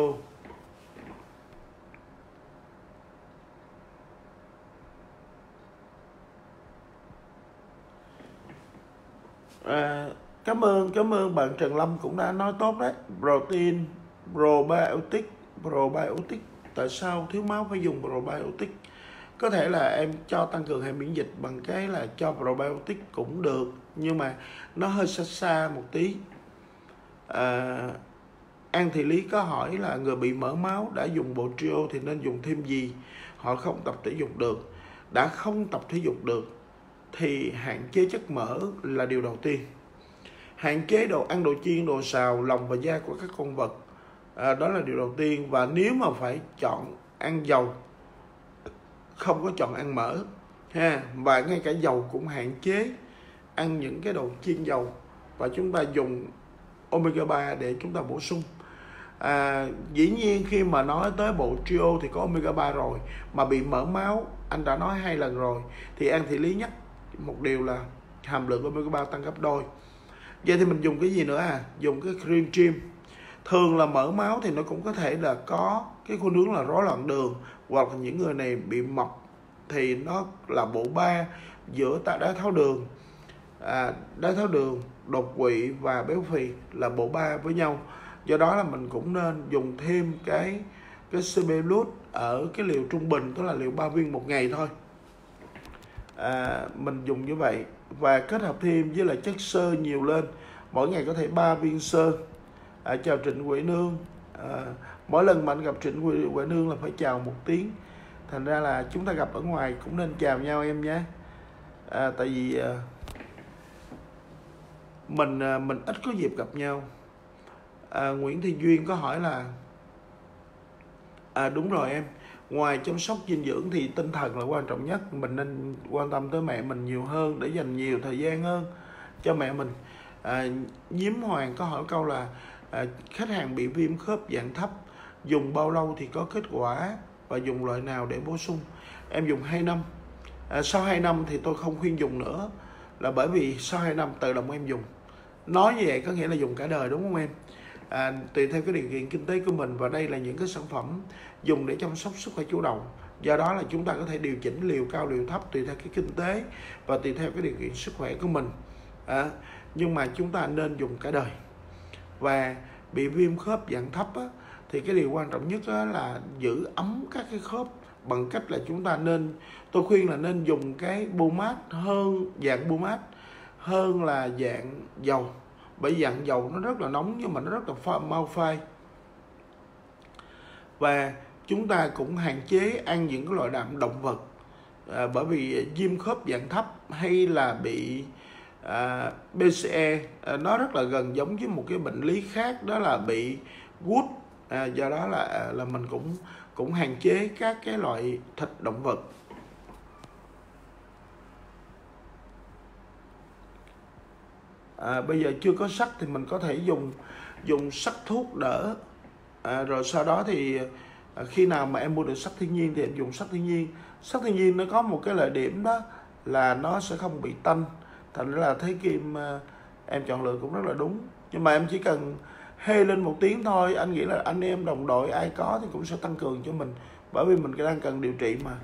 À, cảm ơn cảm ơn bạn Trần Lâm cũng đã nói tốt đấy. Protein, probiotic, probiotic. Tại sao thiếu máu phải dùng probiotic? Có thể là em cho tăng cường hệ miễn dịch bằng cái là cho probiotic cũng được, nhưng mà nó hơi xa xa một tí. à, An Thị Lý có hỏi là người bị mỡ máu đã dùng bộ trio thì nên dùng thêm gì? Họ không tập thể dục được. Đã không tập thể dục được thì hạn chế chất mỡ là điều đầu tiên. Hạn chế đồ ăn đồ chiên, đồ xào, lòng và da của các con vật, à, đó là điều đầu tiên. Và nếu mà phải chọn ăn dầu, không có chọn ăn mỡ ha. Và ngay cả dầu cũng hạn chế ăn những cái đồ chiên dầu, và chúng ta dùng omega ba để chúng ta bổ sung. À, dĩ nhiên khi mà nói tới bộ trio thì có omega ba rồi, mà bị mỡ máu anh đã nói hai lần rồi, thì An Thị Lý nhắc một điều là hàm lượng omega ba tăng gấp đôi. Vậy thì mình dùng cái gì nữa à? Dùng cái cream trim. Thường là mỡ máu thì nó cũng có thể là có cái khuynh hướng là rối loạn đường, hoặc là những người này bị mập thì nó là bộ ba giữa đái tháo đường, à, đái tháo đường, đột quỵ và béo phì là bộ ba với nhau. Do đó là mình cũng nên dùng thêm cái cái xê bê Plus ở cái liều trung bình, tức là liều ba viên một ngày thôi. À, mình dùng như vậy và kết hợp thêm với lại chất xơ nhiều lên, mỗi ngày có thể ba viên xơ. À, chào Trịnh Huệ Nương. À, mỗi lần mà anh gặp Trịnh Huệ, Huệ Nương là phải chào một tiếng, thành ra là chúng ta gặp ở ngoài cũng nên chào nhau em nhé. À, tại vì à, mình à, mình ít có dịp gặp nhau. À, Nguyễn Thị Duyên có hỏi là À, đúng rồi em. Ngoài chăm sóc dinh dưỡng thì tinh thần là quan trọng nhất. Mình nên quan tâm tới mẹ mình nhiều hơn để dành nhiều thời gian hơn cho mẹ mình. À, Nhiễm Hoàng có hỏi câu là à, khách hàng bị viêm khớp dạng thấp dùng bao lâu thì có kết quả và dùng loại nào để bổ sung? Em dùng hai năm. À, sau hai năm thì tôi không khuyên dùng nữa, là bởi vì sau hai năm tự động em dùng. Nói như vậy có nghĩa là dùng cả đời, đúng không em? À, tùy theo cái điều kiện kinh tế của mình, và đây là những cái sản phẩm dùng để chăm sóc sức khỏe chủ động. Do đó là chúng ta có thể điều chỉnh liều cao liều thấp tùy theo cái kinh tế và tùy theo cái điều kiện sức khỏe của mình. À, nhưng mà chúng ta nên dùng cả đời. Và bị viêm khớp dạng thấp á, thì cái điều quan trọng nhất là giữ ấm các cái khớp bằng cách là chúng ta nên, tôi khuyên là nên dùng cái pomade hơn, dạng pomade hơn là dạng dầu. Bởi dạng dầu nó rất là nóng nhưng mà nó rất là mau phai. Và chúng ta cũng hạn chế ăn những cái loại đạm động vật, à, bởi vì viêm khớp dạng thấp hay là bị à, bê xê e à, nó rất là gần giống với một cái bệnh lý khác, đó là bị gút. À, do đó là là mình cũng cũng hạn chế các cái loại thịt động vật. À, bây giờ chưa có sắt thì mình có thể dùng dùng sắt thuốc đỡ. À, rồi sau đó thì à, khi nào mà em mua được sắt thiên nhiên thì em dùng sắt thiên nhiên. Sắt thiên nhiên nó có một cái lợi điểm đó là nó sẽ không bị tanh, thành ra là Thế Kim à, em chọn lựa cũng rất là đúng. Nhưng mà em chỉ cần hê lên một tiếng thôi, anh nghĩ là anh em đồng đội ai có thì cũng sẽ tăng cường cho mình, bởi vì mình đang cần điều trị mà.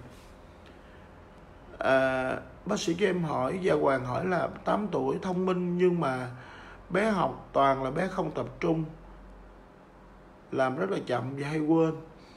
À, bác sĩ cho em hỏi, Gia Hoàng hỏi là tám tuổi thông minh nhưng mà bé học toàn là bé không tập trung, làm rất là chậm và hay quên.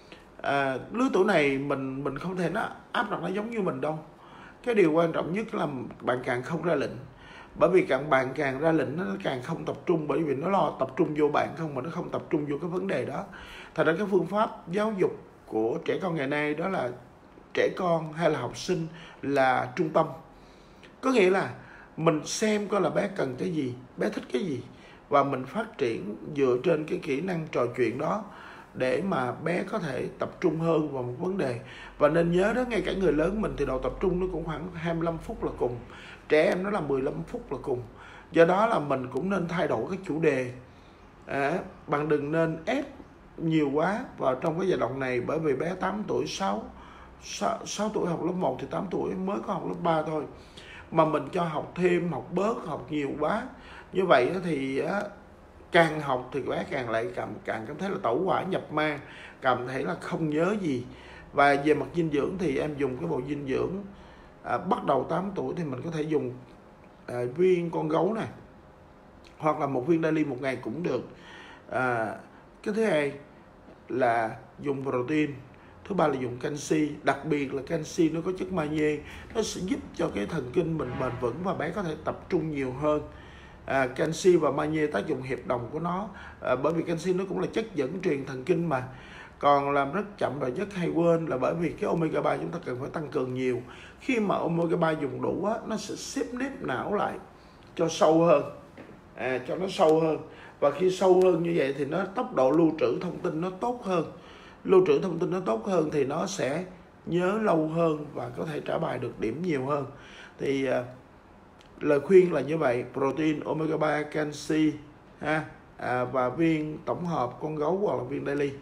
À, lứa tuổi này mình mình không thể nó áp đặt nó giống như mình đâu. Cái điều quan trọng nhất là bạn càng không ra lệnh, bởi vì càng bạn càng ra lệnh nó càng không tập trung, bởi vì nó lo tập trung vô bạn không mà nó không tập trung vô cái vấn đề đó. Thật ra cái phương pháp giáo dục của trẻ con ngày nay đó là trẻ con hay là học sinh là trung tâm. Có nghĩa là mình xem coi là bé cần cái gì, bé thích cái gì, và mình phát triển dựa trên cái kỹ năng trò chuyện đó để mà bé có thể tập trung hơn vào một vấn đề. Và nên nhớ đó, ngay cả người lớn mình thì đầu tập trung nó cũng khoảng hai mươi lăm phút là cùng, trẻ em nó là mười lăm phút là cùng. Do đó là mình cũng nên thay đổi cái chủ đề. À, bạn đừng nên ép nhiều quá vào trong cái giai đoạn này, bởi vì bé tám tuổi, sáu, sáu tuổi học lớp một thì tám tuổi mới có học lớp ba thôi, mà mình cho học thêm, học bớt, học nhiều quá như vậy thì càng học thì bé càng lại càng, càng cảm thấy là tẩu hỏa nhập ma, cảm thấy là không nhớ gì. Và về mặt dinh dưỡng thì em dùng cái bộ dinh dưỡng à, bắt đầu tám tuổi thì mình có thể dùng à, viên con gấu này, hoặc là một viên daily một ngày cũng được. À, cái thứ hai là dùng protein, thứ ba là dùng canxi, đặc biệt là canxi nó có chất magie, nó sẽ giúp cho cái thần kinh mình bền vững và bé có thể tập trung nhiều hơn. À, canxi và magie tác dụng hiệp đồng của nó, à, bởi vì canxi nó cũng là chất dẫn truyền thần kinh mà. Còn làm rất chậm và rất hay quên là bởi vì cái omega ba chúng ta cần phải tăng cường nhiều. Khi mà omega ba dùng đủ á, nó sẽ xếp nếp não lại cho sâu hơn, à, cho nó sâu hơn. Và khi sâu hơn như vậy thì nó tốc độ lưu trữ thông tin nó tốt hơn. Lưu trữ thông tin nó tốt hơn thì nó sẽ nhớ lâu hơn và có thể trả bài được điểm nhiều hơn. Thì à, lời khuyên là như vậy: protein, omega ba, canxi ha, à, và viên tổng hợp con gấu hoặc là viên daily.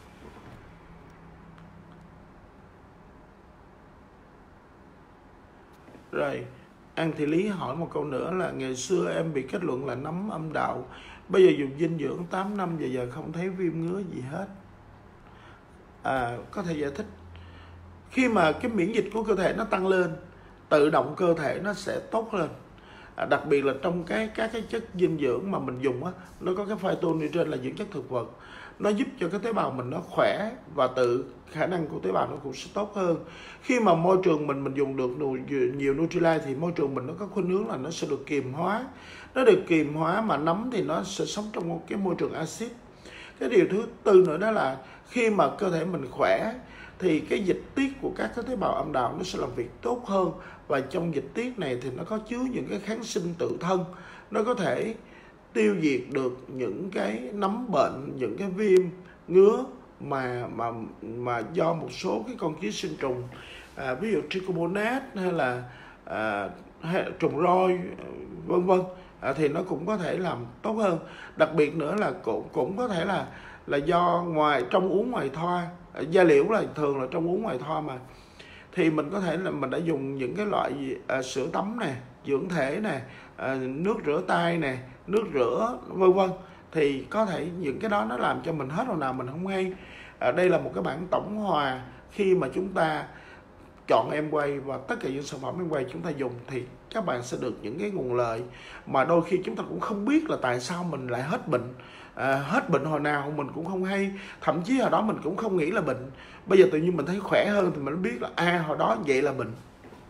Rồi, An Thị Lý hỏi một câu nữa là ngày xưa em bị kết luận là nấm âm đạo, bây giờ dùng dinh dưỡng tám năm và giờ không thấy viêm ngứa gì hết. À, có thể giải thích. Khi mà cái miễn dịch của cơ thể nó tăng lên, tự động cơ thể nó sẽ tốt hơn. À, đặc biệt là trong cái các cái chất dinh dưỡng mà mình dùng á, nó có cái phytonutrient là dưỡng chất thực vật, nó giúp cho cái tế bào mình nó khỏe và tự khả năng của tế bào nó cũng sẽ tốt hơn. Khi mà môi trường mình mình dùng được nhiều Nutrilite thì môi trường mình nó có khuynh hướng là nó sẽ được kiềm hóa. Nó được kiềm hóa mà nấm thì nó sẽ sống trong một cái môi trường axit. Cái điều thứ tư nữa đó là khi mà cơ thể mình khỏe thì cái dịch tiết của các cái tế bào âm đạo nó sẽ làm việc tốt hơn, và trong dịch tiết này thì nó có chứa những cái kháng sinh tự thân, nó có thể tiêu diệt được những cái nấm bệnh, những cái viêm ngứa mà mà mà do một số cái con ký sinh trùng, à, ví dụ trichomonas hay là à, hay trùng roi vân vân, à, thì nó cũng có thể làm tốt hơn. Đặc biệt nữa là cũng cũng có thể là là do ngoài trong uống ngoài thoa, da liễu là thường là trong uống ngoài thoa mà, thì mình có thể là mình đã dùng những cái loại à, sữa tắm nè, dưỡng thể nè, à, nước rửa tay nè, nước rửa vân vân, thì có thể những cái đó nó làm cho mình hết hồi nào mình không hay. À, đây là một cái bản tổng hòa khi mà chúng ta chọn Amway và tất cả những sản phẩm Amway chúng ta dùng thì các bạn sẽ được những cái nguồn lợi mà đôi khi chúng ta cũng không biết là tại sao mình lại hết bệnh. À, hết bệnh hồi nào mình cũng không hay, thậm chí hồi đó mình cũng không nghĩ là bệnh, bây giờ tự nhiên mình thấy khỏe hơn thì mình biết là à hồi đó vậy là bệnh.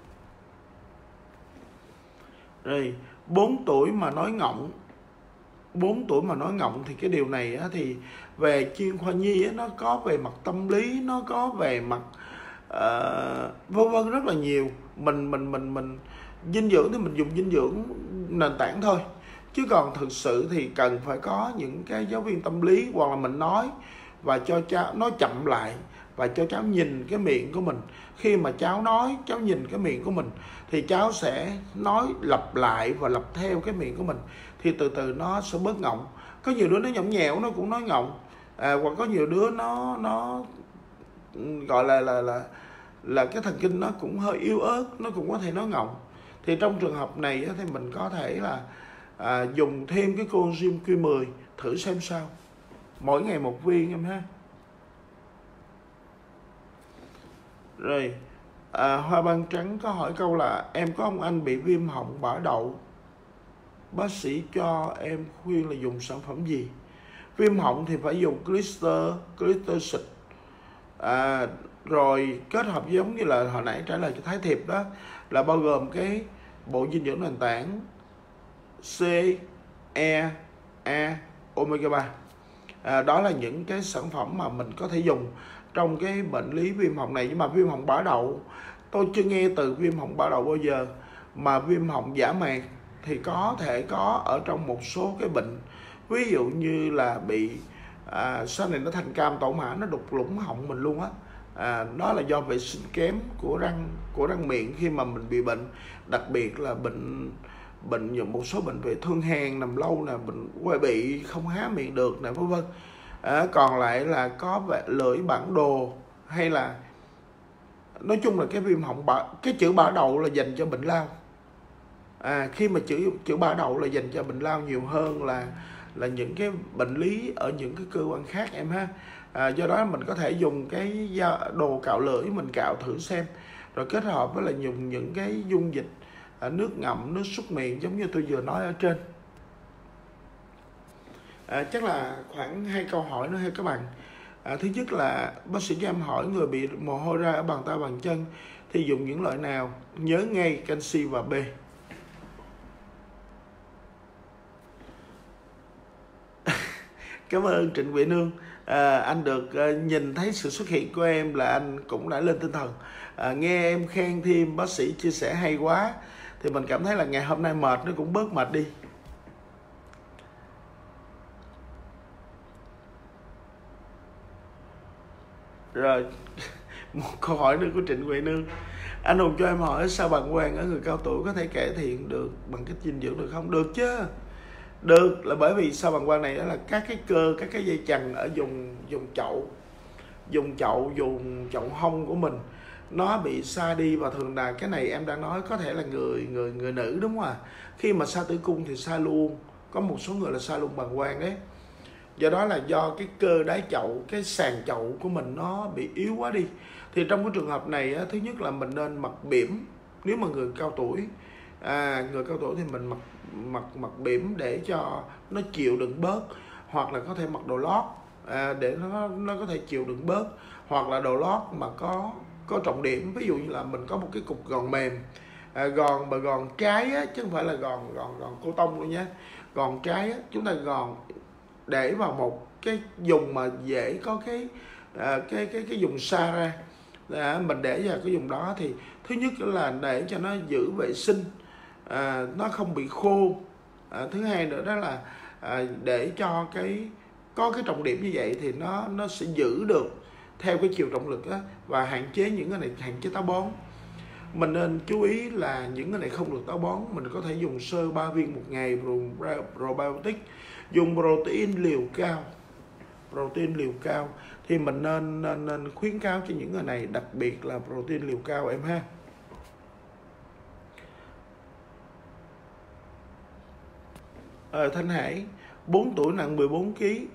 Rồi bốn tuổi mà nói ngọng, bốn tuổi mà nói ngọng thì cái điều này á, thì về chuyên khoa nhi á, nó có về mặt tâm lý, nó có về mặt uh, vân vân rất là nhiều. Mình mình mình mình dinh dưỡng thì mình dùng dinh dưỡng nền tảng thôi, chứ còn thực sự thì cần phải có những cái giáo viên tâm lý, hoặc là mình nói và cho cháu nói chậm lại và cho cháu nhìn cái miệng của mình. Khi mà cháu nói, cháu nhìn cái miệng của mình thì cháu sẽ nói lặp lại và lặp theo cái miệng của mình, thì từ từ nó sẽ bớt ngọng. Có nhiều đứa nó nhõng nhẽo nó cũng nói ngọng, à, hoặc có nhiều đứa nó nó gọi là là là là cái thần kinh nó cũng hơi yếu ớt, nó cũng có thể nói ngọng. Thì trong trường hợp này thì mình có thể là à, dùng thêm cái coenzyme Q mười thử xem sao, mỗi ngày một viên em ha. Rồi à, Hoa Ban Trắng có hỏi câu là em có ông anh bị viêm họng bã đậu, bác sĩ cho em khuyên là dùng sản phẩm gì? Viêm họng thì phải dùng Glister, Glister xịt, à, rồi kết hợp giống như là hồi nãy trả lời cho Thái Thiệp đó, là bao gồm cái bộ dinh dưỡng nền tảng C, E, A, omega ba. À, đó là những cái sản phẩm mà mình có thể dùng trong cái bệnh lý viêm họng này. Nhưng mà viêm họng bã đậu, tôi chưa nghe từ viêm họng bã đậu bao giờ, mà viêm họng giả mạc thì có thể có ở trong một số cái bệnh, ví dụ như là bị à, sau này nó thành cam tổ mã, nó đục lũng họng mình luôn á. À, đó là do vệ sinh kém của răng của răng miệng khi mà mình bị bệnh, đặc biệt là bệnh bệnh những một số bệnh về thương hàn nằm lâu nè, bệnh quai bị không há miệng được nè, vân vân. À, còn lại là có về lưỡi bản đồ, hay là nói chung là cái viêm họng bã, cái chữ bã đậu là dành cho bệnh lao. À, khi mà chữ chữ bã đậu là dành cho bệnh lao nhiều hơn là là những cái bệnh lý ở những cái cơ quan khác em ha. À, do đó mình có thể dùng cái đồ cạo lưỡi mình cạo thử xem, rồi kết hợp với là dùng những cái dung dịch à, nước ngậm, nước súc miệng giống như tôi vừa nói ở trên. À, chắc là khoảng hai câu hỏi nữa hay các bạn. À, thứ nhất là bác sĩ cho em hỏi người bị mồ hôi ra ở bàn tay bàn chân thì dùng những loại nào? Nhớ ngay canxi và B. Cảm ơn Trịnh Huệ Nương. À, anh được uh, nhìn thấy sự xuất hiện của em là anh cũng đã lên tinh thần. À, nghe em khen thêm bác sĩ chia sẻ hay quá thì mình cảm thấy là ngày hôm nay mệt nó cũng bớt mệt đi. Rồi một câu hỏi nữa của Trịnh Huệ Nương. Anh Hùng cho em hỏi sao bàng quang ở người cao tuổi có thể cải thiện được bằng cách dinh dưỡng được không? Được chứ. Được, là bởi vì sao bàng quang này đó là các cái cơ, các cái dây chằng ở vùng vùng chậu, dùng chậu, dùng chậu hông của mình nó bị xa đi, và thường là cái này em đang nói có thể là người người người nữ đúng không ạ? Khi mà xa tử cung thì xa luôn, có một số người là xa luôn bàng quang đấy. Do đó là do cái cơ đáy chậu, cái sàn chậu của mình nó bị yếu quá đi. Thì trong cái trường hợp này á, thứ nhất là mình nên mặc bỉm. Nếu mà người cao tuổi, à, người cao tuổi thì mình mặc mặc mặc bỉm để cho nó chịu đựng bớt, hoặc là có thể mặc đồ lót à, để nó nó có chịu chịu đựng bớt, hoặc là đồ lót mà có có trọng điểm, ví dụ như là mình có một cái cục gòn mềm, à, gòn mà gòn trái á, chứ không phải là gòn gòn gòn cô tông luôn nhé. Gòn trái á, chúng ta gòn để vào một cái vùng mà dễ có cái à, cái cái cái vùng xa ra, à, mình để vào cái vùng đó thì thứ nhất là để cho nó giữ vệ sinh, à, nó không bị khô, à, thứ hai nữa đó là à, để cho cái có cái trọng điểm như vậy thì nó nó sẽ giữ được theo cái chiều trọng lực á, và hạn chế những cái này, hạn chế táo bón. Mình nên chú ý là những cái này không được táo bón. Mình có thể dùng sơ ba viên một ngày, probiotic, dùng protein liều cao protein liều cao thì mình nên, nên nên khuyến cáo cho những người này, đặc biệt là protein liều cao em ha. Ờ, Thanh Hải bốn tuổi, nặng mười bốn ki lô gam,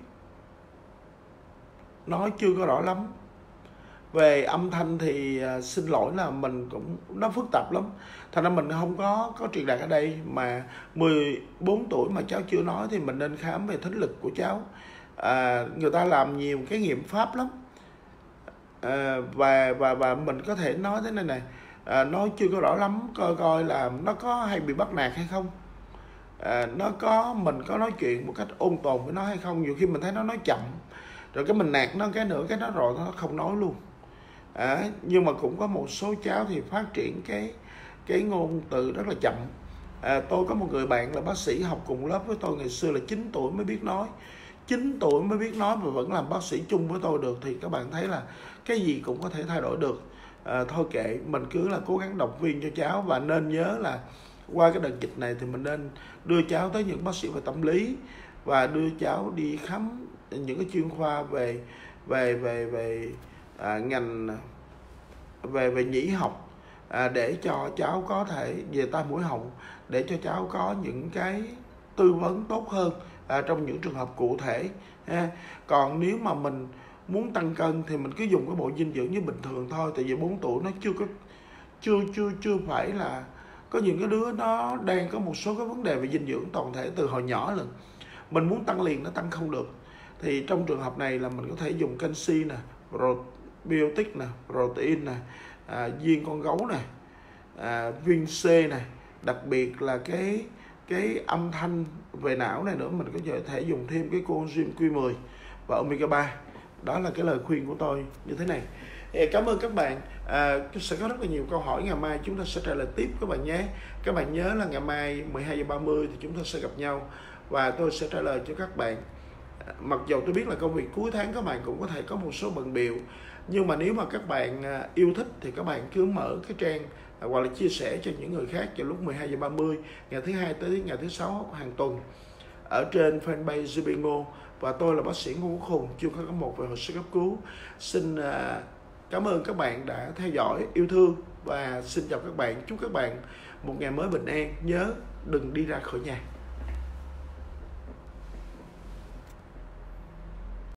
nói chưa có rõ lắm. Về âm thanh thì à, xin lỗi là mình cũng, nó phức tạp lắm, thành ra mình không có có truyền đạt ở đây. Mà mười bốn tuổi mà cháu chưa nói thì mình nên khám về thính lực của cháu. À, người ta làm nhiều cái nghiệm pháp lắm, à, và và và mình có thể nói thế này này, à, nói chưa có rõ lắm, coi coi là nó có hay bị bắt nạt hay không, à, nó có, mình có nói chuyện một cách ôn tồn với nó hay không. Nhiều khi mình thấy nó nói chậm rồi cái mình nạt nó cái nữa, cái nó rồi nó không nói luôn. À, nhưng mà cũng có một số cháu thì phát triển cái cái ngôn từ rất là chậm. À, tôi có một người bạn là bác sĩ học cùng lớp với tôi ngày xưa, là chín tuổi mới biết nói, chín tuổi mới biết nói mà vẫn làm bác sĩ chung với tôi được, thì các bạn thấy là cái gì cũng có thể thay đổi được. À, thôi kệ, mình cứ là cố gắng động viên cho cháu. Và nên nhớ là qua cái đợt dịch này thì mình nên đưa cháu tới những bác sĩ về tâm lý, và đưa cháu đi khám những cái chuyên khoa về về về về à, ngành về về nhĩ học, à, để cho cháu có thể về tai mũi họng, để cho cháu có những cái tư vấn tốt hơn à, trong những trường hợp cụ thể ha. Còn nếu mà mình muốn tăng cân thì mình cứ dùng cái bộ dinh dưỡng như bình thường thôi, tại vì bốn tuổi nó chưa có chưa chưa chưa phải là, có những cái đứa nó đang có một số cái vấn đề về dinh dưỡng toàn thể từ hồi nhỏ lần, mình muốn tăng liền nó tăng không được. Thì trong trường hợp này là mình có thể dùng canxi nè, probiotic nè, protein nè, à, viên con gấu nè, à, viên C nè, đặc biệt là cái cái âm thanh về não này nữa, mình có thể dùng thêm cái coenzyme Q mười và omega ba. Đó là cái lời khuyên của tôi như thế này. Cảm ơn các bạn. À, sẽ có rất là nhiều câu hỏi, ngày mai chúng ta sẽ trả lời tiếp các bạn nhé. Các bạn nhớ là ngày mai mười hai giờ ba mươi thì chúng ta sẽ gặp nhau và tôi sẽ trả lời cho các bạn. Mặc dù tôi biết là công việc cuối tháng các bạn cũng có thể có một số bận bịu, nhưng mà nếu mà các bạn yêu thích thì các bạn cứ mở cái trang hoặc là chia sẻ cho những người khác vào lúc mười hai giờ ba mươi ngày thứ hai tới ngày thứ sáu hàng tuần ở trên fanpage giê bê Ngô. Và tôi là bác sĩ Ngô Quốc Hùng, chuyên khoa cấp một về hồi sức cấp cứu. Xin cảm ơn các bạn đã theo dõi, yêu thương và xin chào các bạn. Chúc các bạn một ngày mới bình an. Nhớ đừng đi ra khỏi nhà.